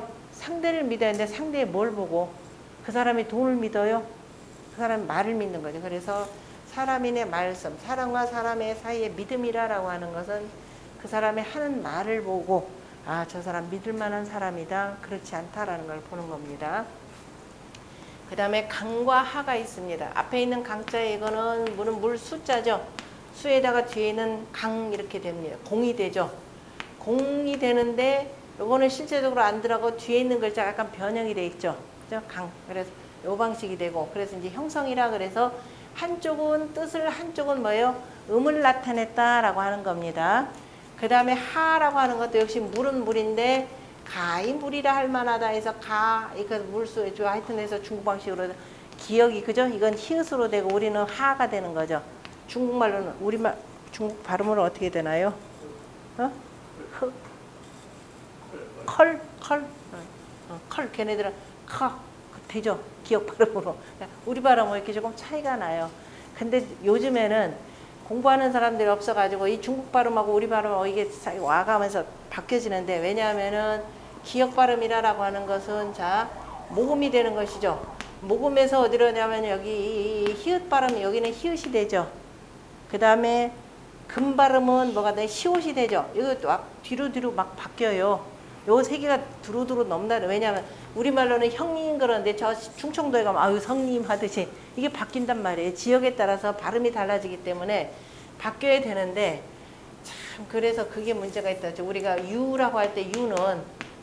상대를 믿어야 하는데 상대의 뭘 보고? 그 사람이 돈을 믿어요? 그 사람이 말을 믿는 거죠. 그래서 사람인의 말씀, 사람과 사람의 사이의 믿음이라고 하는 것은 그 사람이 하는 말을 보고 아, 저 사람 믿을 만한 사람이다. 그렇지 않다라는 걸 보는 겁니다. 그 다음에 강과 하가 있습니다. 앞에 있는 강자에 이거는 물은 물 숫자죠. 수에다가 뒤에는 강 이렇게 됩니다. 공이 되죠. 공이 되는데 요거는 실제적으로 안 들어가고 뒤에 있는 글자가 약간 변형이 돼 있죠. 그죠? 강. 그래서 요 방식이 되고 그래서 이제 형성이라 그래서 한쪽은 뜻을 한쪽은 뭐예요? 음을 나타냈다라고 하는 겁니다. 그 다음에 하라고 하는 것도 역시 물은 물인데 가이 물이라 할 만하다 해서 가 이거 물수 하여튼 해서 중국 방식으로 기억이 그죠? 이건 히읗으로 되고 우리는 하가 되는 거죠. 중국말로는 우리말 중국 발음으로 어떻게 되나요? 어? 흐. 컬, 컬, 어, 컬. 걔네들은 커 되죠. 기억 발음으로. 우리 발음은 이렇게 조금 차이가 나요. 근데 요즘에는 공부하는 사람들이 없어가지고 이 중국 발음하고 우리 발음하고 이게 와가면서 바뀌어지는데 왜냐하면은 기억 발음이라고 하는 것은 자 모음이 되는 것이죠. 모음에서 어디로 냐면 여기 이 히읗 발음 여기는 히읗이 되죠. 그 다음에 금 발음은 뭐가 돼? 시옷이 되죠. 이거 막 뒤로 뒤로 막 바뀌어요. 요 세 개가 두루두루 넘다. 왜냐하면 우리말로는 형님 그러는데 저 충청도에 가면 아유 성님 하듯이 이게 바뀐단 말이에요. 지역에 따라서 발음이 달라지기 때문에 바뀌어야 되는데 참 그래서 그게 문제가 있다. 우리가 유라고 할 때 유는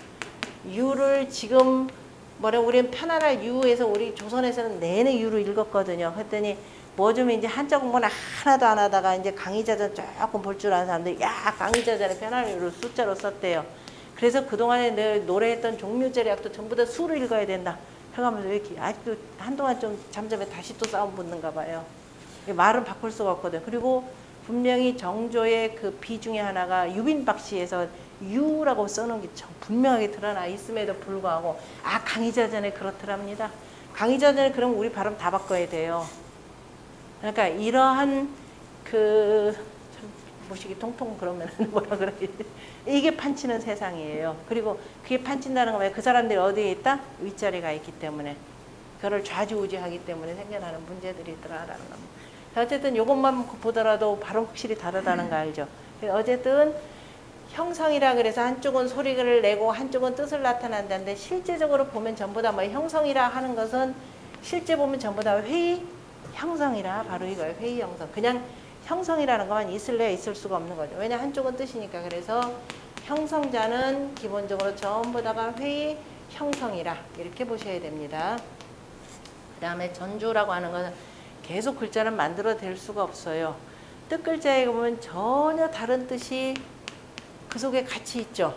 유를 지금 뭐라 우리는 편안할 유에서 우리 조선에서는 내내 유를 읽었거든요. 했더니 뭐 좀 이제 한자 공부는 하나도 안 하다가 이제 강의자전 조금 볼 줄 아는 사람들이 야 강의자전에 편안한 유를 숫자로 썼대요. 그래서 그동안에 내 노래했던 종묘제략도 전부 다 수를 읽어야 된다. 해가면서 왜 이렇게 아직도 한동안 좀 잠잠해 다시 또 싸움 붙는가 봐요. 말은 바꿀 수가 없거든. 그리고 분명히 정조의 그 비 중에 하나가 유빈박씨에서 유라고 써놓은 게 분명하게 드러나 있음에도 불구하고 아 강의자전에 그렇더랍니다. 강의자전에 그럼 우리 발음 다 바꿔야 돼요. 그러니까 이러한 그 무식이 통통 그러면 뭐라 그러지? 이게 판치는 세상이에요. 그리고 그게 판친다는 건 그 사람들이 어디에 있다? 윗자리가 있기 때문에 그걸 좌지우지하기 때문에 생겨나는 문제들이 있더라라는 겁니다. 어쨌든 이것만 보더라도 발음 확실히 다르다는 거 알죠? 어쨌든 형성이라 그래서 한쪽은 소리를 내고 한쪽은 뜻을 나타낸다는데 실제적으로 보면 전부 다 뭐 형성이라 하는 것은 실제 보면 전부 다 회의 형성이라 바로 이거예요. 회의 형성. 그냥 형성이라는 것만 있을래야 있을 수가 없는 거죠. 왜냐 한쪽은 뜻이니까. 그래서 형성자는 기본적으로 전부 다가 회의 형성이라 이렇게 보셔야 됩니다. 그 다음에 전주라고 하는 것은 계속 글자를 만들어 댈 수가 없어요. 뜻 글자에 보면 전혀 다른 뜻이 그 속에 같이 있죠.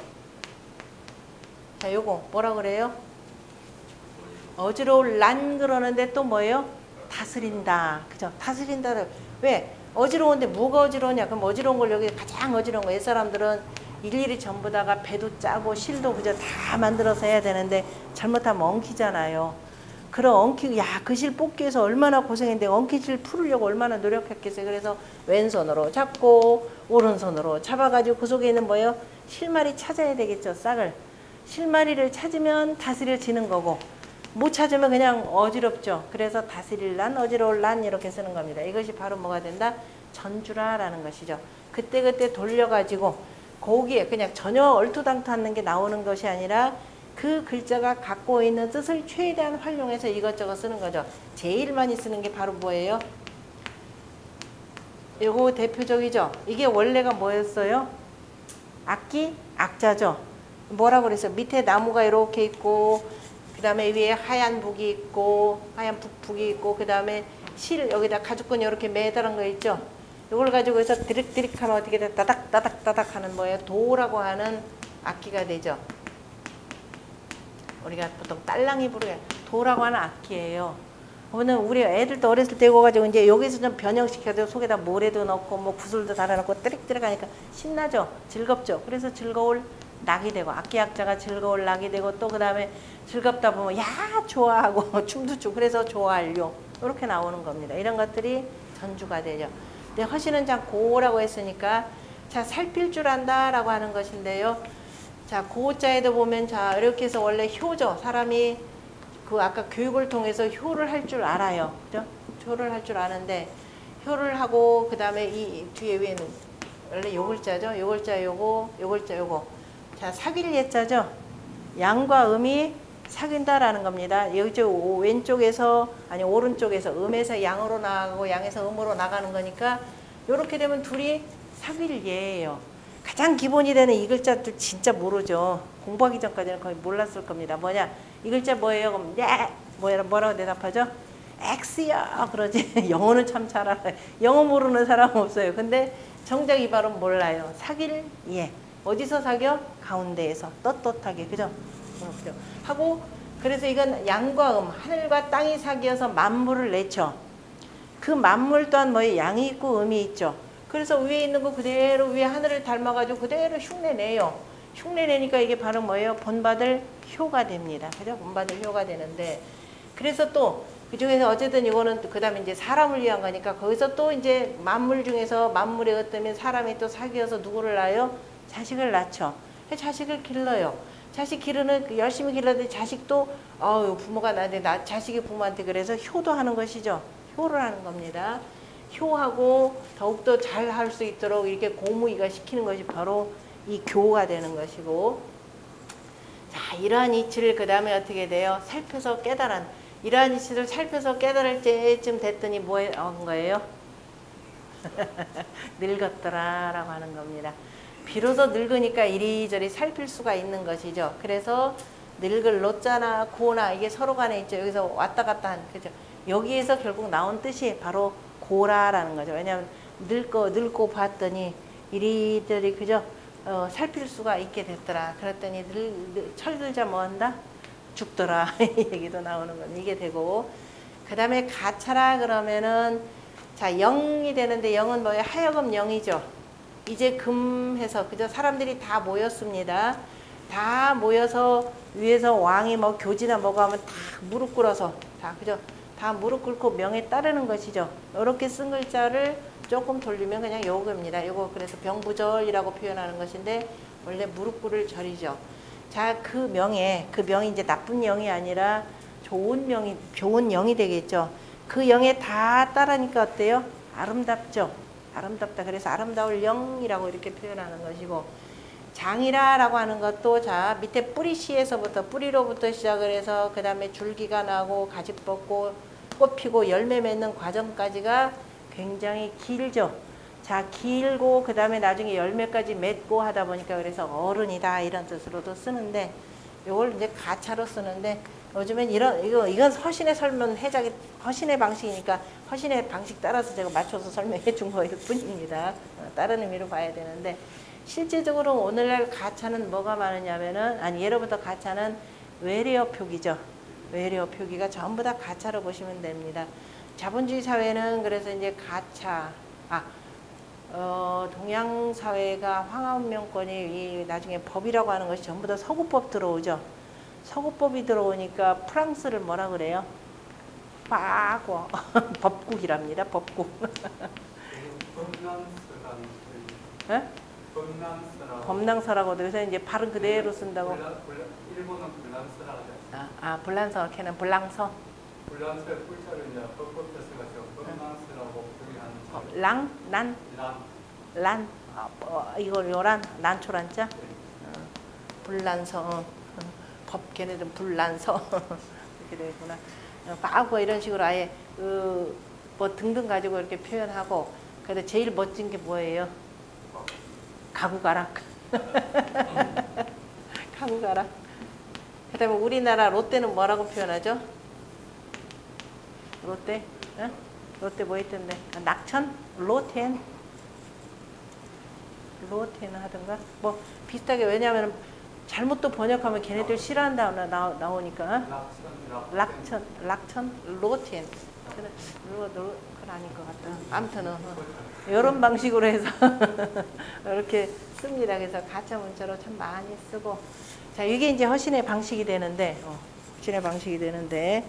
자, 요거 뭐라 그래요? 어지러울 란 그러는데 또 뭐예요? 다스린다. 그죠? 다스린다. 왜? 어지러운데 뭐가 어지러우냐? 그럼 어지러운 걸 여기 가장 어지러운 거. 옛사람들은 일일이 전부 다가 배도 짜고 실도 그저 다 만들어서 해야 되는데 잘못하면 엉키잖아요. 그런 엉키고 야 그 실 뽑기 위해서 얼마나 고생했는데 엉키실 풀으려고 얼마나 노력했겠어요. 그래서 왼손으로 잡고 오른손으로 잡아가지고 그 속에 있는 뭐예요? 실마리 찾아야 되겠죠. 싹을. 실마리를 찾으면 다스려지는 거고 못 찾으면 그냥 어지럽죠. 그래서 다스릴 란, 어지러울 란 이렇게 쓰는 겁니다. 이것이 바로 뭐가 된다? 전주라라는 것이죠. 그때그때 돌려가지고 거기에 그냥 전혀 얼토당토않는 게 나오는 것이 아니라 그 글자가 갖고 있는 뜻을 최대한 활용해서 이것저것 쓰는 거죠. 제일 많이 쓰는 게 바로 뭐예요? 이거 대표적이죠. 이게 원래가 뭐였어요? 악기? 악자죠. 뭐라고 그랬어요? 밑에 나무가 이렇게 있고 그 다음에 위에 하얀 북이 있고 하얀 북북이 있고 그 다음에 실 여기다 가죽끈 이렇게 매달은 거 있죠. 이걸 가지고 해서 드릭드릭 하면 어떻게 돼? 따닥 따닥 따닥 하는 뭐예요? 도라고 하는 악기가 되죠. 우리가 보통 딸랑이 부르게 도라고 하는 악기예요. 오늘 우리 애들도 어렸을 때 이거 가지고 이제 여기서 좀 변형시켜서 속에다 모래도 넣고 뭐 구슬도 달아놓고 뜨릭뜨릭 하니까 신나죠? 즐겁죠? 그래서 즐거울 낙이 되고 악기약자가 즐거울 낙이 되고 또 그 다음에 즐겁다 보면 야 좋아하고 춤도 추고 그래서 좋아할요 이렇게 나오는 겁니다. 이런 것들이 전주가 되죠. 근데 허시는 장 고라고 했으니까 자 살필 줄 안다 라고 하는 것인데요. 자, 고자에도 보면 자, 이렇게 해서 원래 효죠. 사람이 그 아까 교육을 통해서 효를 할 줄 알아요. 그죠? 효를 할 줄 아는데 효를 하고 그다음에 이 뒤에 위에는 원래 요 글자죠. 요 글자 요거, 요 글자 요거. 자, 사귈 예자죠. 양과 음이 사귄다라는 겁니다. 여기 저 왼쪽에서 아니 오른쪽에서 음에서 양으로 나가고 양에서 음으로 나가는 거니까 요렇게 되면 둘이 사귈 예예요. 가장 기본이 되는 이 글자들 진짜 모르죠. 공부하기 전까지는 거의 몰랐을 겁니다. 뭐냐? 이 글자 뭐예요? 그럼 네! 뭐라, 뭐라고 대답하죠? X요! 그러지. 영어는 참 잘 알아요. 영어 모르는 사람 없어요. 근데 정작 이 발음 몰라요. 사귈 예. 어디서 사겨? 가운데에서 떳떳하게. 그죠? 어, 그죠? 하고 그래서 이건 양과 음, 하늘과 땅이 사귀어서 만물을 내죠. 그 만물 또한 뭐예요? 양이 있고 음이 있죠. 그래서 위에 있는 거 그대로 위에 하늘을 닮아가지고 그대로 흉내내요. 흉내내니까 이게 바로 뭐예요? 본받을 효가 됩니다. 그죠? 본받을 효가 되는데 그래서 또 그중에서 어쨌든 이거는 그 다음에 이제 사람을 위한 거니까 거기서 또 이제 만물 중에서 만물에 어떠면 사람이 또 사귀어서 누구를 낳아요? 자식을 낳죠. 자식을 길러요. 자식 기르는 열심히 길러도 자식도 어우 부모가 나한테 나 자식이 부모한테 그래서 효도 하는 것이죠. 효를 하는 겁니다. 효하고 더욱더 잘 할 수 있도록 이렇게 고무이가 시키는 것이 바로 이 교가 되는 것이고 자 이러한 이치를 그 다음에 어떻게 돼요? 살펴서 깨달은 이러한 이치를 살펴서 깨달을 때쯤 됐더니 뭐 한 거예요? 늙었더라 라고 하는 겁니다. 비로소 늙으니까 이리저리 살필 수가 있는 것이죠. 그래서 늙을 노자나 고나 이게 서로 간에 있죠. 여기서 왔다 갔다 한 그죠. 여기에서 결국 나온 뜻이 바로 고라라는 거죠. 왜냐하면 늙고 늙고 봤더니 이리저리 그죠. 어, 살필 수가 있게 됐더라. 그랬더니 늙, 늙, 철들자 뭐 한다? 죽더라. 이 얘기도 나오는 건 이게 되고 그 다음에 가차라 그러면은 자 영이 되는데 영은 뭐예요? 하여금 영이죠. 이제 금해서 그죠? 사람들이 다 모였습니다. 다 모여서 위에서 왕이 뭐 교지나 뭐가 하면 다 무릎 꿇어서 다 그죠? 다 무릎 꿇고 명에 따르는 것이죠. 이렇게 쓴 글자를 조금 돌리면 그냥 요겁니다. 요거 그래서 병부절이라고 표현하는 것인데 원래 무릎 꿇을 절이죠. 자, 그 명에 그 명이 이제 나쁜 영이 아니라 좋은 명이 좋은 영이 되겠죠. 그 영에 다 따르니까 어때요? 아름답죠. 아름답다. 그래서 아름다울 영이라고 이렇게 표현하는 것이고 장이라라고 하는 것도 자 밑에 뿌리씨에서부터 뿌리로부터 시작을 해서 그 다음에 줄기가 나고 가지 뻗고 꽃 피고 열매 맺는 과정까지가 굉장히 길죠. 자 길고 그 다음에 나중에 열매까지 맺고 하다 보니까 그래서 어른이다 이런 뜻으로도 쓰는데 이걸 이제 가차로 쓰는데 요즘엔 이런 이거 이건 허신의 설문 해작이 허신의 방식이니까 허신의 방식 따라서 제가 맞춰서 설명해 준 거일 뿐입니다. 어, 다른 의미로 봐야 되는데 실제적으로 오늘날 가차는 뭐가 많으냐면은 아니 예로부터 가차는 외래어 표기죠. 외래어 표기가 전부 다 가차로 보시면 됩니다. 자본주의 사회는 그래서 이제 가차 아 어, 동양 사회가 황하운명권이 이 나중에 법이라고 하는 것이 전부 다 서구법 들어오죠. 서구법이 들어오니까 프랑스를 뭐라 그래요? 파고 법국이랍니다. 법국. 네? 범랑서라고 그래서 이제 발음 그대로 쓴다고. 일본은 불란서라고 하죠. 아, 아 불란서, 걔는 불랑서. 불란서의 풀자를 이제 꺾어펴서가지고 불란서라고 표기하는. 랑, 난, 란. 란, 어, 어, 이거 요란, 난초란자. 어, 불란서, 어, 법 걔네들은 불란서 이렇게 되구나. 파고 이런 식으로 아예 그, 뭐 등등 가지고 이렇게 표현하고. 근데 제일 멋진 게 뭐예요? 가구가락. 가구가락. 그 다음에 우리나라 롯데는 뭐라고 표현하죠? 롯데? 어? 롯데 뭐 있던데? 아, 낙천? 로텐? 로텐 하던가? 뭐 비슷하게 왜냐하면 잘못 또 번역하면 걔네들 싫어한다 나, 나오니까. 어? 락천, 락천, 로텐. 그건, 그건 아닌 것 같다. 아무튼 어. 이런 방식으로 해서 이렇게 씁니다. 그래서 가짜 문자로 참 많이 쓰고 자 이게 이제 허신의 방식이 되는데 어, 허신의 방식이 되는데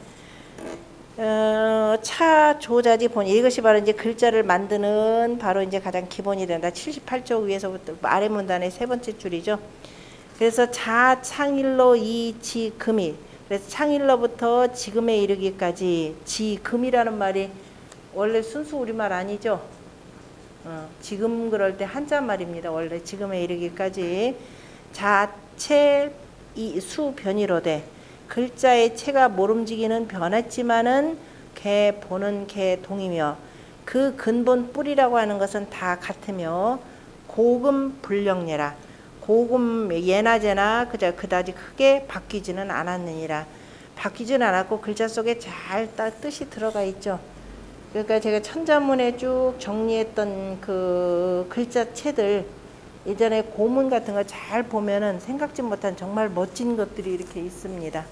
어, 차 조자지 본 이것이 바로 이제 글자를 만드는 바로 이제 가장 기본이 된다. 칠십팔 쪽 위에서부터 아래 문단의 세 번째 줄이죠. 그래서 자창일로 이지금이, 그래서 창일로부터 지금에 이르기까지, 지금이라는 말이 원래 순수 우리말 아니죠. 어, 지금 그럴 때 한자 말입니다. 원래 지금에 이르기까지. 자체 이 수변이로되, 글자의 체가 모름지기는 변했지만은 개 보는 개 동이며, 그 근본 뿌리라고 하는 것은 다 같으며, 고금 불령례라, 고금 예나 제나 그저 그다지 크게 바뀌지는 않았느니라. 바뀌지는 않았고 글자 속에 잘 뜻이 들어가 있죠. 그러니까 제가 천자문에 쭉 정리했던 그 글자체들, 예전에 고문 같은 거 잘 보면은 생각지 못한 정말 멋진 것들이 이렇게 있습니다.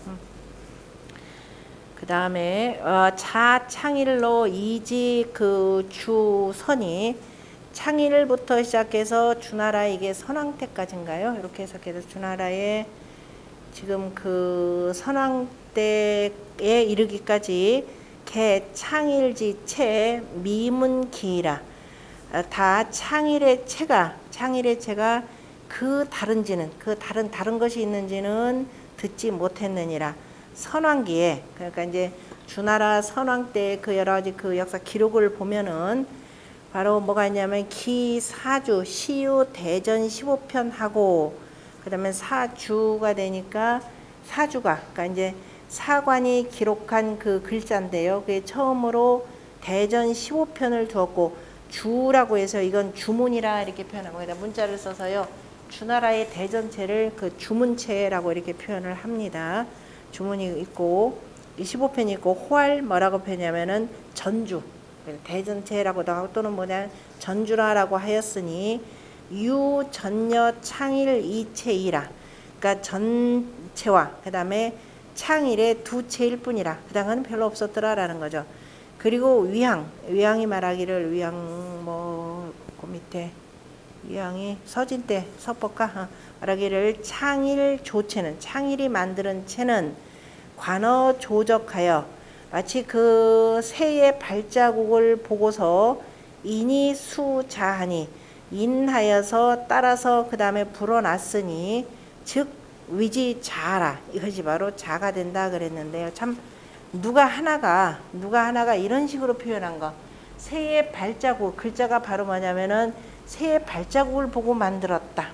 그 다음에 어, 자창일로 이지 그 주선이, 창일부터 시작해서 주나라, 이게 선왕때까지인가요? 이렇게 해석해서 주나라의 지금 그 선왕때에 이르기까지 개 창일지체 미문기라, 다 창일의 체가, 창일의 체가 그 다른지는, 그 다른 다른 것이 있는지는 듣지 못했느니라. 선왕기에, 그러니까 이제 주나라 선왕 때 그 여러 가지 그 역사 기록을 보면은 바로 뭐가 있냐면 기사주, 시유, 대전 십오 편 하고, 그 다음에 사주가 되니까 사주가, 그러니까 이제 사관이 기록한 그 글자인데요. 그게 처음으로 대전 십오 편을 두었고, 주라고 해서 이건 주문이라 이렇게 표현하고, 그러니까 문자를 써서요, 주나라의 대전체를 그 주문체라고 이렇게 표현을 합니다. 주문이 있고, 십오 편이 있고, 호알 뭐라고 표현하냐면은 전주, 대전체라고도 하고, 또는 뭐냐 전주라라고 하였으니, 유 전여 창일 이체이라, 그러니까 전체와 그 다음에 창일의 두 체일 뿐이라, 그 다음은 별로 없었더라라는 거죠. 그리고 위항, 위항이 말하기를, 위항 뭐 그 밑에 위항이 서진 때 서법가 말하기를, 창일 조체는, 창일이 만드는 체는 관어 조적하여, 마치 그 새의 발자국을 보고서 인이 수자하니, 인하여서 따라서 그 다음에 불어났으니, 즉 위지 자라, 이것이 바로 자가 된다 그랬는데요. 참 누가 하나가 누가 하나가 이런 식으로 표현한 거, 새의 발자국, 글자가 바로 뭐냐면은 새의 발자국을 보고 만들었다.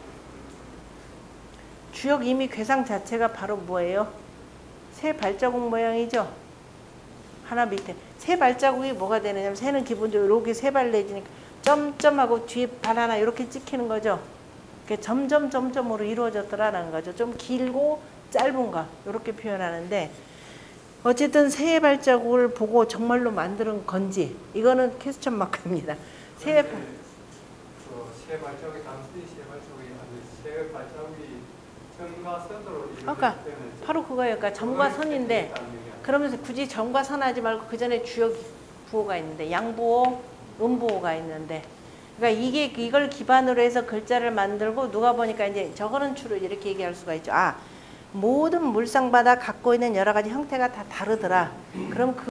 주역 이미 괴상 자체가 바로 뭐예요? 새 발자국 모양이죠. 하나 밑에 새 발자국이 뭐가 되느냐면, 새는 기본적으로 이렇게 세 발 내지니까 점점하고 뒤에 발 하나 이렇게 찍히는 거죠. 그게 점점 점점으로 이루어졌더라는 거죠. 좀 길고 짧은 거 이렇게 표현하는데, 어쨌든 새의 발자국을 보고 정말로 만드는 건지, 이거는 퀘스천 마크입니다. 새의 발... 새 발자국이 단순히 새 발자국이 아니고 새 발자국이 점과 선으로 이루어졌기 그러니까 때문에 바로 그거예요. 그러니까 점과 선인데, 그러면서 굳이 점과 선 하지 말고 그 전에 주역 부호가 있는데, 양부호, 음부호가 있는데, 그러니까 이게 이걸 기반으로 해서 글자를 만들고, 누가 보니까 이제 저거는 주로 이렇게 얘기할 수가 있죠. 아, 모든 물상마다 갖고 있는 여러 가지 형태가 다 다르더라. 그럼 그